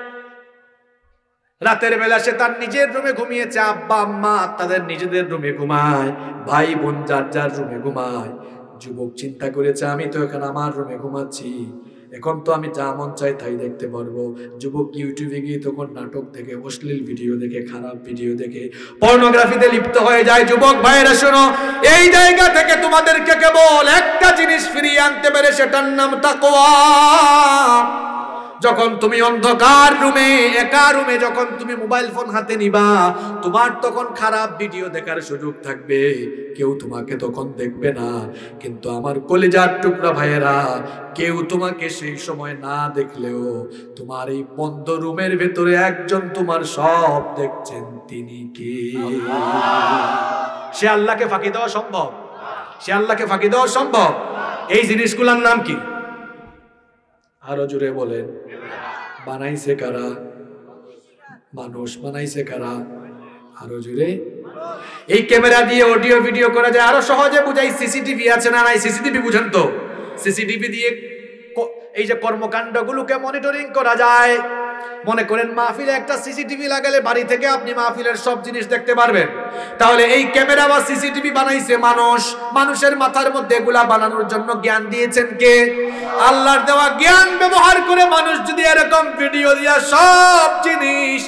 রাতের বেলা সে তার নিজের রুমে ঘুমিয়েছে, আব্বা আম্মা তাদের নিজেদের রুমে ঘুমায়, ভাই বোন যার যার রুমে ঘুমায়। যুবক চিন্তা করেছে, আমি তো এখানে আমার রুমে ঘুমাচ্ছি, এখন তো আমি যা মন চাই তাই দেখতে পারবো। যুবক ইউটিউবে গিয়ে তখন নাটক দেখে, অশ্লীল ভিডিও দেখে, খারাপ ভিডিও দেখে, পর্নোগ্রাফিতে লিপ্ত হয়ে যায়। যুবক ভাইয়েরা শোনো, এই জায়গা থেকে তোমাদেরকে কেবল একটা জিনিস ফিরিয়ে আনতে পারে, সেটার নাম তাকওয়া। যখন তুমি অন্ধকার রুমে, একা রুমে যখন তুমি মোবাইল ফোন হাতে নিবা, তোমার তখন খারাপ ভিডিও দেখার সুযোগ থাকবে, কেউ তোমাকে তখন দেখবে না। কিন্তু আমার কলিজার টুকরা ভাইয়েরা, কেউ তোমাকে সেই সময় না দেখলেও তোমার এই বন্ধ রুমের ভেতরে একজন তোমার সব দেখছেন, তিনি কে? সে আল্লাহকে ফাঁকি দেওয়া সম্ভব? সে আল্লাহকে ফাঁকি দেওয়া সম্ভব? এই জিনিসগুলোর নাম কি? আরো জোরে বলেন। বানাইছে কারা? মানুষ বানাইছে কারা? আরো জোরে। এই ক্যামেরা দিয়ে অডিও ভিডিও করা যায়, আরো সহজে বুঝাই। সিসিটিভি আছে না নাই? সিসিটিভি বুঝেন তো? সিসিটিভি দিয়ে এই যে কর্মকাণ্ডগুলোকে মনিটরিং করা যায়। মনে করেন মাহফিলে একটা সিসিটিভি লাগালে বাড়ি থেকে আপনি মাহফিলের সব জিনিস দেখতে পারবেন। তাহলে এই ক্যামেরা বা সিসিটিভি বানাইছে মানুষ। মানুষের মাথার মধ্যে এগুলা বানানোর জন্য জ্ঞান দিয়েছেন কে? আল্লাহর দেওয়া জ্ঞান ব্যবহার করে মানুষ যদি এরকম ভিডিও দিয়া সব জিনিস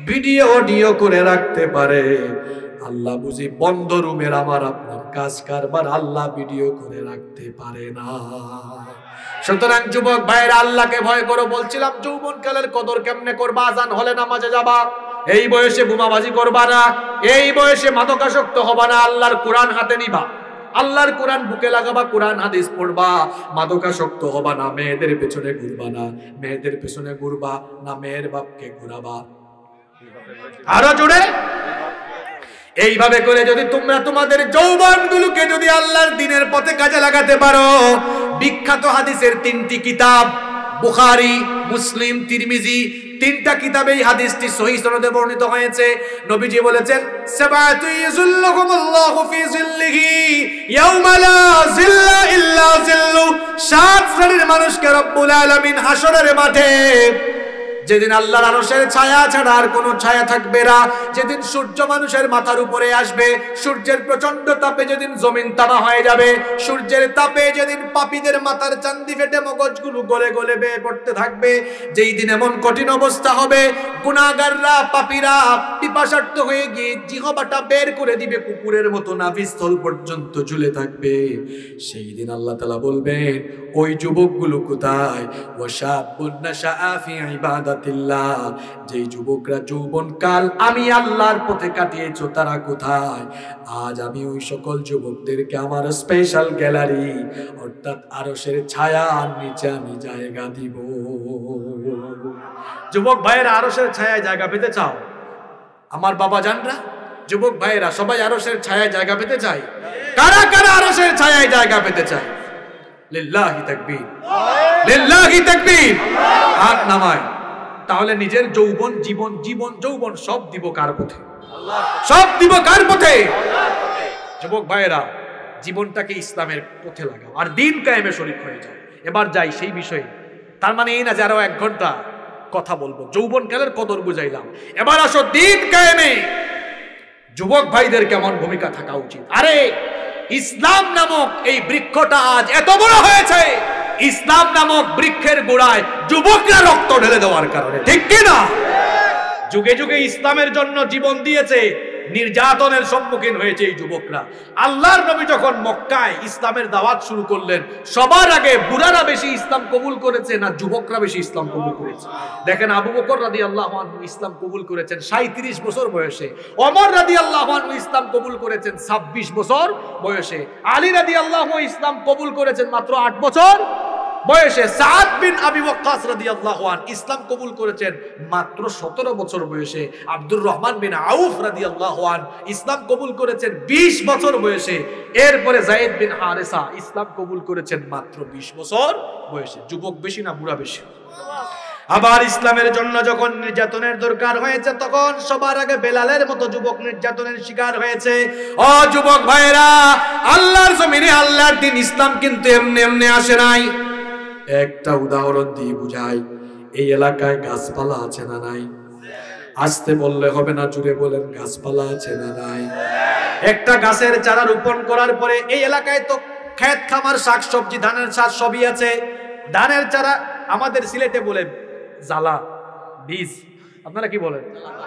ভিডিও অডিও করে রাখতে পারে, আল্লাহ বুঝি বন্ধ রুমের আমার আপনার কাজ কারবার আল্লাহ ভিডিও করে রাখতে পারে না। সুতরাং যুবক ভাইয়েরা, আল্লাহকে ভয় করো। বলছিলাম যৌবনকালের কদর কেমনে করবা? আজান হলে নামাজে যাবা, এই বয়সে বোমাবাজি করবা না, এই বয়সে মাদকাসক্ত হবা না, আল্লাহর কোরআন হাতে নিবা, আল্লাহর কোরআন বুকে লাগাবা, কোরআন হাদিস পড়বা, মাদকাসক্ত হবা না, মেয়েদের পেছনে ঘুরবা না, মেয়েদের পেছনে ঘুরবা না মেয়ের বাপকে ঘুরাবা। আরো জোরে। এইভাবে করে যদি তোমরা তোমাদের যৌবনগুলোকে যদি আল্লাহর দ্বীনের পথে কাজে লাগাতে পারো, বিখ্যাত হাদিসের 3টি কিতাব, বুখারী, মুসলিম, তিরমিজি, 3টা কিতাবে এই হাদিসটি সহিহ সনদে বর্ণিত হয়েছে। নবীজি বলেছেন, সাবাতু ইয়াযুল্লুহুমুল্লাহু ফি যিল্লিহি ইয়াওমা লা যিল্লা ইল্লা যিল্লু। 7 শ্রেণীর মানুষকে রব্বুল আলামিন হাসরের মাঠে, যেদিন আল্লাহর আরশের ছায়া ছাড়া আর কোনো ছায়া থাকবে না, যেদিন সূর্য মানুষের মাথার উপরে আসবে, সূর্যের প্রচন্ড তাপে যেদিন জমিন তামা হয়ে যাবে, সূর্যের তাপে যেদিন পাপীদের মাথার চান্দি ফেটে মগজগুলো গলে গলে বেয়ে পড়তে থাকবে, যেই দিন এমন কঠিন অবস্থা হবে, গুনাহগাররা, পাপীরা পিপাসার্ত হয়ে গিয়ে জিহ্বাটা বের করে দিবে, কুকুরের মতো নাভিস্থল পর্যন্ত ঝুলে থাকবে। সেই দিন আল্লাহ তাআলা বলবেন, ওই যুবকগুলো কোথায়? ওয়াশাবুন নাশাআ ফি ইবাদাতিল্লাহ, যেই যুবকরা যৌবনকাল আমি আল্লাহর পথে কাটিয়েছো তারা কোথায়? আজ আমি ওই সকল যুবকদেরকে আমার স্পেশাল গ্যালারি অর্থাৎ আরশের ছায়ার নিচে আমি জায়গা দিব। যুবক ভাইয়েরা, আরশের ছায়ায় জায়গা পেতে চাও? আমার বাবা জানরা, যুবক ভাইয়েরা সবাই আরশের ছায়ায় জায়গা পেতে চায়? কারা কারা আরশের ছায়ায় জায়গা পেতে চায়? লিল্লাহি তাকবীর, লিল্লাহি তাকবীর। হাত নামায়। তাহলে নিজের যৌবন, জীবন যৌবন সব দিব কার পথে? সব দিব কার পথে? যুবক ভাইয়েরা, জীবনটাকে ইসলামের পথে লাগাও আর দিন কায়েমে শরীক হয়ে যাও। এবার যাই সেই বিষয়ে। তার মানে এই না যে আরো 1 ঘন্টা কথা বলবো, যৌবনকালের কদর বুঝাইলাম। এবার আসো দিন কায়েমে যুবক ভাইদের কেমন ভূমিকা থাকা উচিত। আরে ইসলাম নামক এই বৃক্ষটা আজ এত বড় হয়েছে, ইসলাম নামক বৃক্ষের গোড়ায় যুবকরা রক্ত ঢেলে দেওয়ার কারণে, ঠিক কি না? যুগে যুগে ইসলামের জন্য জীবন দিয়েছে, নির্যাতনের সম্মুখীন হয়েছে এই যুবকরা। আল্লাহর নবী যখন মক্কায় ইসলামের দাওয়াত শুরু করলেন, সবার আগে বুড়ারা বেশি ইসলাম কবুল করেছে না যুবকরা বেশি ইসলাম কবুল করেছে? দেখেন, আবু বকর রাদিয়াল্লাহু আনহু ইসলাম কবুল করেছেন 37 বছর বয়সে, ওমর রাদিয়াল্লাহু আনহু ইসলাম কবুল করেছেন 26 বছর বয়সে, আলী রাদিয়াল্লাহু আনহু ইসলাম কবুল করেছেন মাত্র 8 বছর বয়সে, সাদ বিন আবি ওয়াক্কাস রাদিয়াল্লাহু আনহু ইসলাম কবুল করেছেন মাত্র 17 বছর বয়সে, আব্দুর রহমান বিন আউফ রাদিয়াল্লাহু আনহু ইসলাম কবুল করেছেন 20 বছর বয়সে, এরপরে যায়েদ বিন হারেসা ইসলাম কবুল করেছেন মাত্র 20 বছর বয়সে। যুবক বেশি না বুড়া বেশি? আবার ইসলামের জন্য যখন নির্যাতনের দরকার হয়েছে, তখন সবার আগে বেলালের মতো যুবক নির্যাতনের শিকার হয়েছে। ও যুবক ভাইরা, আল্লাহর জমিনে আল্লাহর দিন ইসলাম কিন্তু এমনি এমনি আসে নাই। একটা উদাহরণ দিয়ে বুঝাই। এই এলাকায় গাছপালা আছে না নাই? আসতে বললে হবে না, জুড়ে বলেন গাছপালা আছে না নাই? একটা গাছের চারা রোপণ করার পরে এই এলাকায় তো ক্ষেত খামার, শাকসবজি, ধানের চাষ সবই আছে। ধানের চারা আমাদের সিলেটে বলে জালা, বীজ। আপনারা কি বলেন?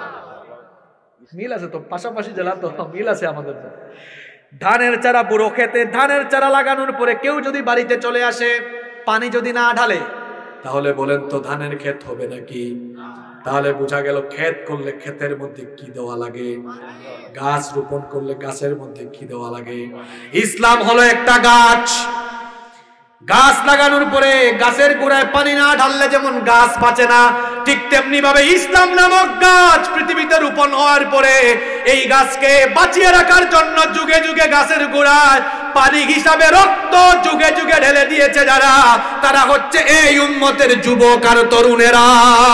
মিল আছে তো, পাশাপাশি জেলা তো মিল আছে আমাদের। ধানের চারা বুড়ো খেতে, ধানের চারা লাগানোর পরে কেউ যদি বাড়িতে চলে আসে, পানি যদি না ঢালে, তাহলে বলেন তো ধানের ক্ষেত হবে নাকি? তাহলে বোঝা গেল ক্ষেত করলে ক্ষেতের মধ্যে কি দেওয়া লাগে, গাছ রোপণ করলে গাছের মধ্যে কি দেওয়া লাগে। ইসলাম হলো একটা গাছ। গাছ লাগানোর পরে গাছের গোড়ায় পানি না ঢাললে যেমন গাছ বাঁচে না, ঠিক তেমনি ভাবে ইসলাম নামক গাছ পৃথিবীতে রোপণ হওয়ার পরে এই গাছকে বাঁচিয়ে রাখার জন্য যুগে যুগে গাছের গোড়ায় পানি হিসাবে রক্ত যুগে যুগে ঢেলে দিয়েছে যারা, তারা হচ্ছে এই উম্মতের যুবক আর তরুণেরা।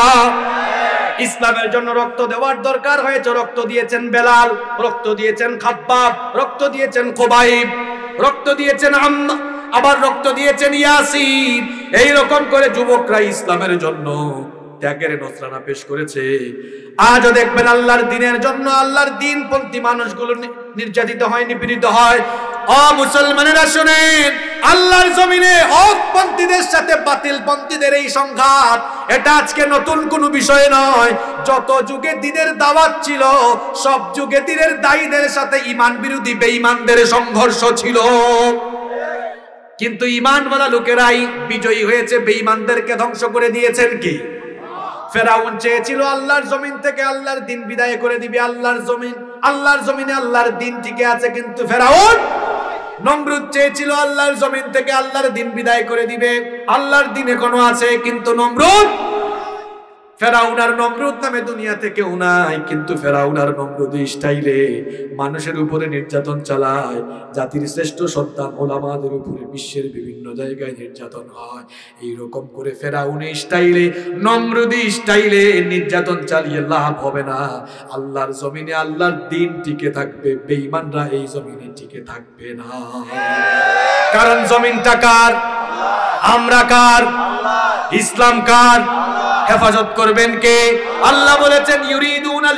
ইসলামের জন্য রক্ত দেওয়ার দরকার হয়েছে, রক্ত দিয়েছেন বেলাল, রক্ত দিয়েছেন খাব্বাব, রক্ত দিয়েছেন খুবাইব, রক্ত দিয়েছেন আম্মা, আবার রক্ত দিয়েছেন ইয়াসিন। এইরকম করে যুবকরা ইসলামের জন্য ত্যাগের নজরানা পেশ করেছে। আজও দেখবেন আল্লাহর দ্বীনের জন্য আল্লাহর দ্বীনপন্থী মানুষগুলো নির্যাতিত হয়, নিপীড়িত হয়। ও মুসলমানেরা শুনেন, আল্লাহর জমিনে হকপন্থীদের সাথে বাতিলপন্থীদের এই সংঘাত এটা আজকে নতুন কোনো বিষয় নয়। যত যুগে দ্বীনের দাওয়াত ছিল, সব যুগে দ্বীনের দায়ীদের সাথে ঈমান বিরোধী বেঈমানদের সংঘর্ষ ছিল। কিন্তু ঈমানওয়ালা লোকেরাই বিজয়ী হয়েছে, বেঈমানদেরকে ধ্বংস করে দিয়েছেন কি? ফেরাউন চেয়েছিল আল্লাহর জমিন থেকে আল্লাহর দ্বীন বিদায় করে দিবে। আল্লাহর জমিনে আল্লাহর দ্বীন টিকে আছে, কিন্তু ফেরাউন। নমরুদ চেয়েছিল আল্লাহর জমিন থেকে আল্লাহর দ্বীন বিদায় করে দিবে, আল্লাহর দ্বীন এখনো আছে, কিন্তু নমরুদ। ফেরাউন আর নমরুদ নামে দুনিয়াতে কেউ নাই, কিন্তু ফেরাউন আর নমরুদ স্টাইলে মানুষের উপরে নির্যাতন চালায়। জাতির শ্রেষ্ঠ সন্তান ওলামাদের উপরে বিশ্বের বিভিন্ন জায়গায় নির্যাতন হয়। এইরকম করে ফেরাউন স্টাইলে, নমরুদ স্টাইলে নির্যাতন চালিয়ে লাভ হবে না। আল্লাহর জমিনে আল্লাহর দ্বীন টিকে থাকবে, বেঈমানরা এই জমিনে টিকে থাকবে না। কারণ জমিনটা কার? আমরা কার? ইসলাম কার? হেফাজত করবেন কে? আল্লাহ বলেছেন ইউরিদুনা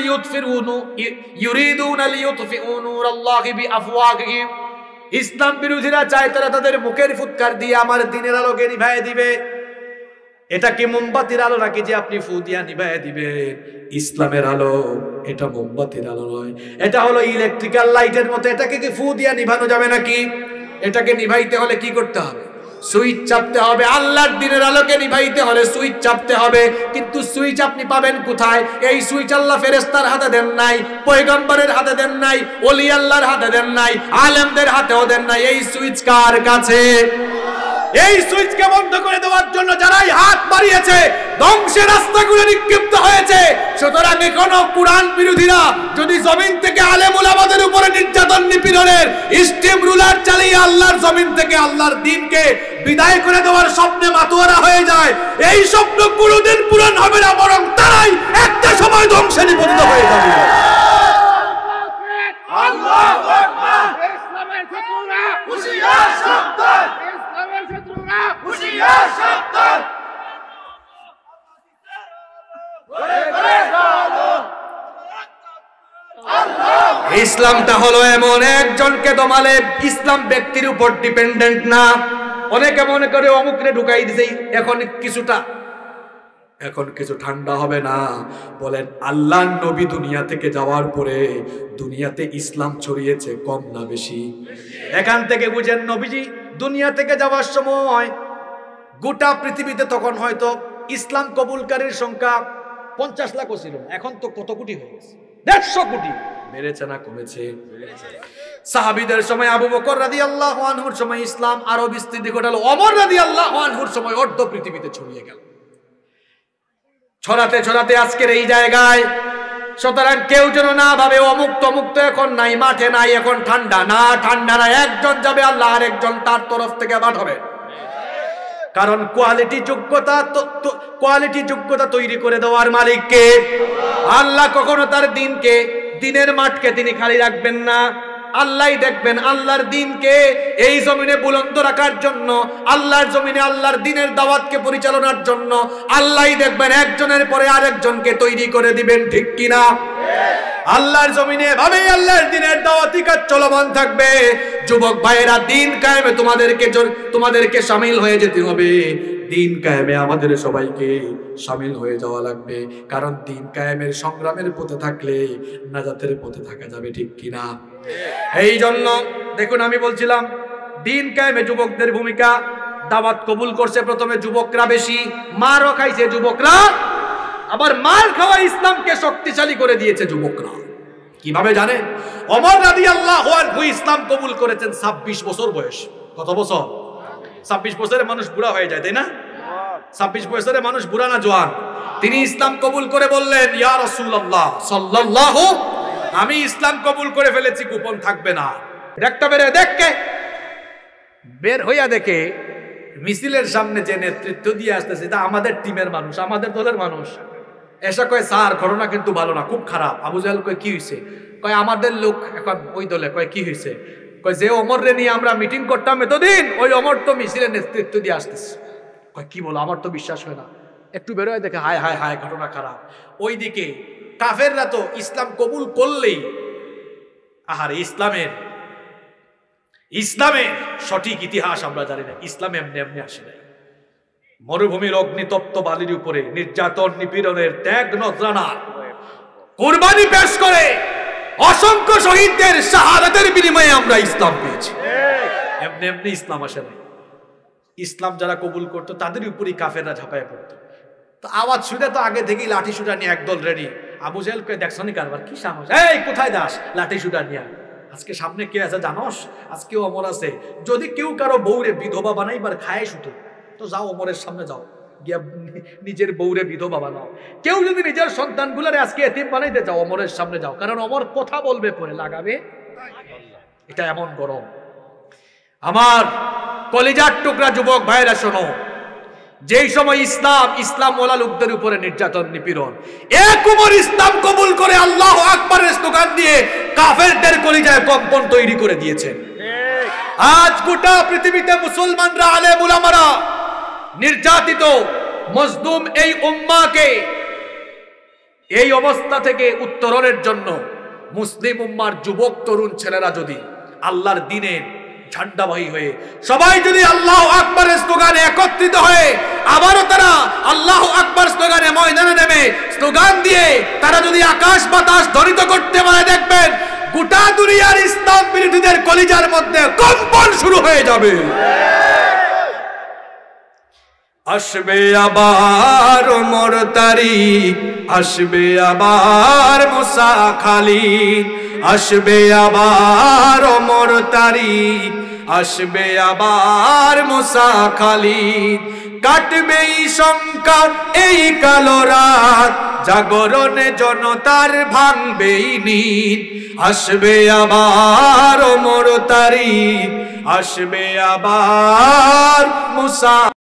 লিইউতফিউ নূরাল্লাহি বিআফওয়াহিহিম। ইসলাম বিরোধীরা চায় তারা তাদের মুখের ফুৎকার দিয়ে আমার দ্বীনের আলোকে নিভায়ে দিবে। এটা কি মোমবাতির আলো নাকি যে আপনি ফু দিয়া নিভায়ে দিবেন? ইসলামের আলো এটা মোমবাতির আলো নয়, এটা হলো ইলেকট্রিক্যাল লাইটের মতো। এটাকে কি ফু দিয়া নিভানো যাবে নাকি? এটাকে নিভাইতে হলে কি করতে হবে? সুইচ চাপতে হবে। আল্লাহর দ্বীনের আলোকে নিভাইতে হলে সুইচ চাপতে হবে। কিন্তু সুইচ আপনি পাবেন কোথায়? এই সুইচ আল্লাহ ফেরেশতার হাতে দেন নাই, পয়গম্বরের হাতে দেন নাই, ওলি আল্লাহর হাতে দেন নাই, আলেমদের হাতেও দেন নাই। এই সুইচ কার কাছে? এই সুইচকে বন্ধ করে দেওয়ার জন্য যারাই হাত বাড়িয়েছে, ধ্বংসের রাস্তাগুলো নিক্ষিপ্ত হয়েছে। সুতরাং এখনো কুরআন বিরোধীরা যদি জমিন থেকে আলেম ওলামাদের উপরে নির্যাতন নিপীড়নের স্টিম রুলার চালিয়ে আল্লাহর জমিন থেকে আল্লাহর দ্বীনকে বিদায় করে দেওয়ার স্বপ্নে মাতোয়ারা হয়ে যায়, এই স্বপ্ন কোনোদিন পূরণ হবে না, বরং তারাই একটা সময় ধ্বংসে নিপতিত হয়ে যাবে। আল্লাহু আকবার। ইসলামের শত্রুরা হুঁশিয়ার সাবধান, ইসলামের শত্রুরা হুঁশিয়ার সাবধান। ইসলামটা হলো এমন একজনকে দমালে ইসলাম ব্যক্তির উপর ডিপেন্ডেন্ট না। অনেকে মনে করে অমুকরে ঢুকাই দিছে, এখন কিছু ঠান্ডা হবে না। বলেন আল্লাহর নবী দুনিয়া থেকে যাওয়ার পরে দুনিয়াতে ইসলাম ছড়িয়েছে কম না বেশি? এখান থেকে বুঝেন নবীজি দুনিয়া থেকে যাওয়ার সময় গোটা পৃথিবীতে তখন হয়তো ইসলাম কবুলকারীর সংখ্যা 50 লাখ ছিল, এখন তো কত কোটি হয়ে গেছে? 150 কোটি। বেড়েছে না কমেছে? সাহাবীদের সময় আবু বকর রাদিয়াল্লাহু আনহুর সময় ইসলাম আরো বিস্তৃতি ঘটালো, ওমর রাদিয়াল্লাহু আনহুর সময় অর্ধ পৃথিবীতে ছড়িয়ে গেল। ছড়াতে ছড়াতে আজকের এই জায়গায়। সুতরাং কেউ যেন না ভাবে অমুক তমুক তো এখন নাই, মাঠে নাই, এখন ঠান্ডা না। ঠান্ডা না, একজন যাবে, আল্লাহ আর একজন তার তরফ থেকে পাঠাবে। কারণ কোয়ালিটি যোগ্যতা তৈরি করে দেওয়ার মালিক কে? আল্লাহ। কখনো তার দিনের মাঠকে তিনি খালি রাখবেন না। আল্লাহই দেখবেন আল্লাহর দ্বীনকে এই জমিনে বুলন্দ রাখার জন্য, আল্লাহর জমিনে আল্লাহর দ্বীনের দাওয়াতকে পরিচালনার জন্য আল্লাহই দেখবেন একজনের পরে আরেকজনকে তৈরি করে দিবেন। ঠিক কিনা? আল্লাহর জমিনে এভাবেই আল্লাহর দ্বীনের দাওয়াতি কাজ চলমান থাকবে। যুবক ভাইয়েরা, দ্বীন কায়েমে তোমাদেরকে শামিল হয়ে যেতে হবে। দ্বীন কায়েমে আমাদের সবাইকে শামিল হয়ে যাওয়া লাগবে। কারণ দ্বীন কায়েমের সংগ্রামের পথে থাকলে নাজাতের পথে থাকা যাবে। ঠিক কিনা? এই জন্য দেখুন, আমি বলছিলাম দ্বীন কায়েমে যুবকদের ভূমিকা। দাওয়াত কবুল করছে প্রথমে যুবকরা বেশি, মারও খাইছে যুবকরা, আবার মার খাওয়া ইসলামকে শক্তিশালী করে দিয়েছে যুবকরা। কিভাবে জানেন? ওমর রাদিয়াল্লাহু আনহু ইসলাম কবুল করেছেন 26 বছর বয়স। কত বছর? 26 বছরের মানুষ বুড়া হয়ে যায়, তাই না? 26 বছরের মানুষ বুড়া না জওয়ান? তিনি ইসলাম কবুল করে বললেন, ইয়া রাসূলুল্লাহ সাল্লাল্লাহু, আমি ইসলাম কবুল করে ফেলেছি, গোপন থাকবে না। দেখতে বের হইয়া দেখে মিছিলের সামনে যে নেতৃত্ব দিয়ে আসতেছে তা আমাদের টিমের মানুষ, আমাদের দলের মানুষ। এসে কয়, স্যার ঘটনা কিন্তু ভালো না, খুব খারাপ। আবু জাহেল কয়, কি হয়েছে? কয়, আমাদের লোক এখন ওই দলে। কয়, কি হয়েছে? কয়, যে ওমর রে নিয়ে আমরা মিটিং করতাম এতদিন, ওই ওমর তো মিছিলের নেতৃত্ব দিয়ে আসতেছে। কয়, কি বলো? আমার তো বিশ্বাস হয় না। একটু বেরোয় দেখে, হায় হায় হায়, ঘটনা খারাপ। ওইদিকে কাফেররা তো ইসলাম কবুল করলেই, আহারে ইসলামের সঠিক ইতিহাস আমরা জানি না। ইসলাম এমনি এমনি আসে নাই। মরুভূমির অগ্নিতপ্ত বালির উপরে নির্যাতন নিপীড়নের ত্যাগ নজরানা কুরবানি পেশ করে অসংখ্য শহীদদের শাহাদাতের বিনিময়ে আমরা ইসলাম পেয়েছি। এমনি এমনি ইসলাম আসে নাই। ইসলাম যারা কবুল করতো তাদের উপরই কাফেররা ঝাঁপায় পড়তো। তো আওয়াজ শুনে তো আগে থেকেই লাঠি শুটা নিয়ে একদল রেডি। আবু জাহেলকে দেখছনি কারবার কি সাহস, এই কোথায় দাস লাঠি শুটা নিয়ে। আজকে সামনে কে আছে জানোস? আজকে ওমর আছে। যদি কেউ কারো বউরে বিধবা বানাইবার খায় শুধু, তো যাও ওমরের সামনে যাও, গিয়া নিজের বউরে বিধবা বানাও। কেউ যদি নিজের সন্তানগুলোরে আজকে এতিম বানাইতে যাও, ওমরের সামনে যাও, কারণ ওমর কথা বলবে পরে লাগাবে। এটা এমন গরম। আমার কলিজার টুকরা যুবক ভাইরা শোনো, যেই সময় ইসলাম ওয়ালা লোকদের উপরে নির্যাতন নিপীড়ন, এক উমর ইসলাম কবুল করে আল্লাহু আকবারের স্লোগান দিয়ে কাফেরদের কলিজায় কম্পন তৈরি করে দিয়েছেন। আজ গোটা পৃথিবীতে মুসলমানরা, আলেম উলামারা নির্যাতিত মজলুম এই উম্মাহকে এই অবস্থা থেকে উত্তরণের জন্য মুসলিম উম্মার যুবক তরুণ ছেলেরা যদি আল্লাহর দ্বীনের ঝান্ডাবাহী হয়ে সবাই যদি আল্লাহু আকবারের স্লোগানে একত্রিত হয়ে আবারও তারা আল্লাহু আকবার স্লোগানে ময়দানে নেমে স্লোগান দিয়ে তারা যদি আকাশ বাতাস ধ্বনিত করতে পারে, দেখবেন গোটা দুনিয়ার ইসলাম বিরোধীদের কলিজার মধ্যে কম্পন শুরু হয়ে যাবে। আসবে আবার ওমর তারিক, আসবে আবার মুসা খালিদ, আসবে আবার ওমর তারিক, আসবে আবার মুসা খালিদ। কাটবে শঙ্কা এই কালো রাত, জাগরণে জনতার ভাঙবে নিদ। আসবে আবার ওমর তারিক, আসবে আবার মুসা।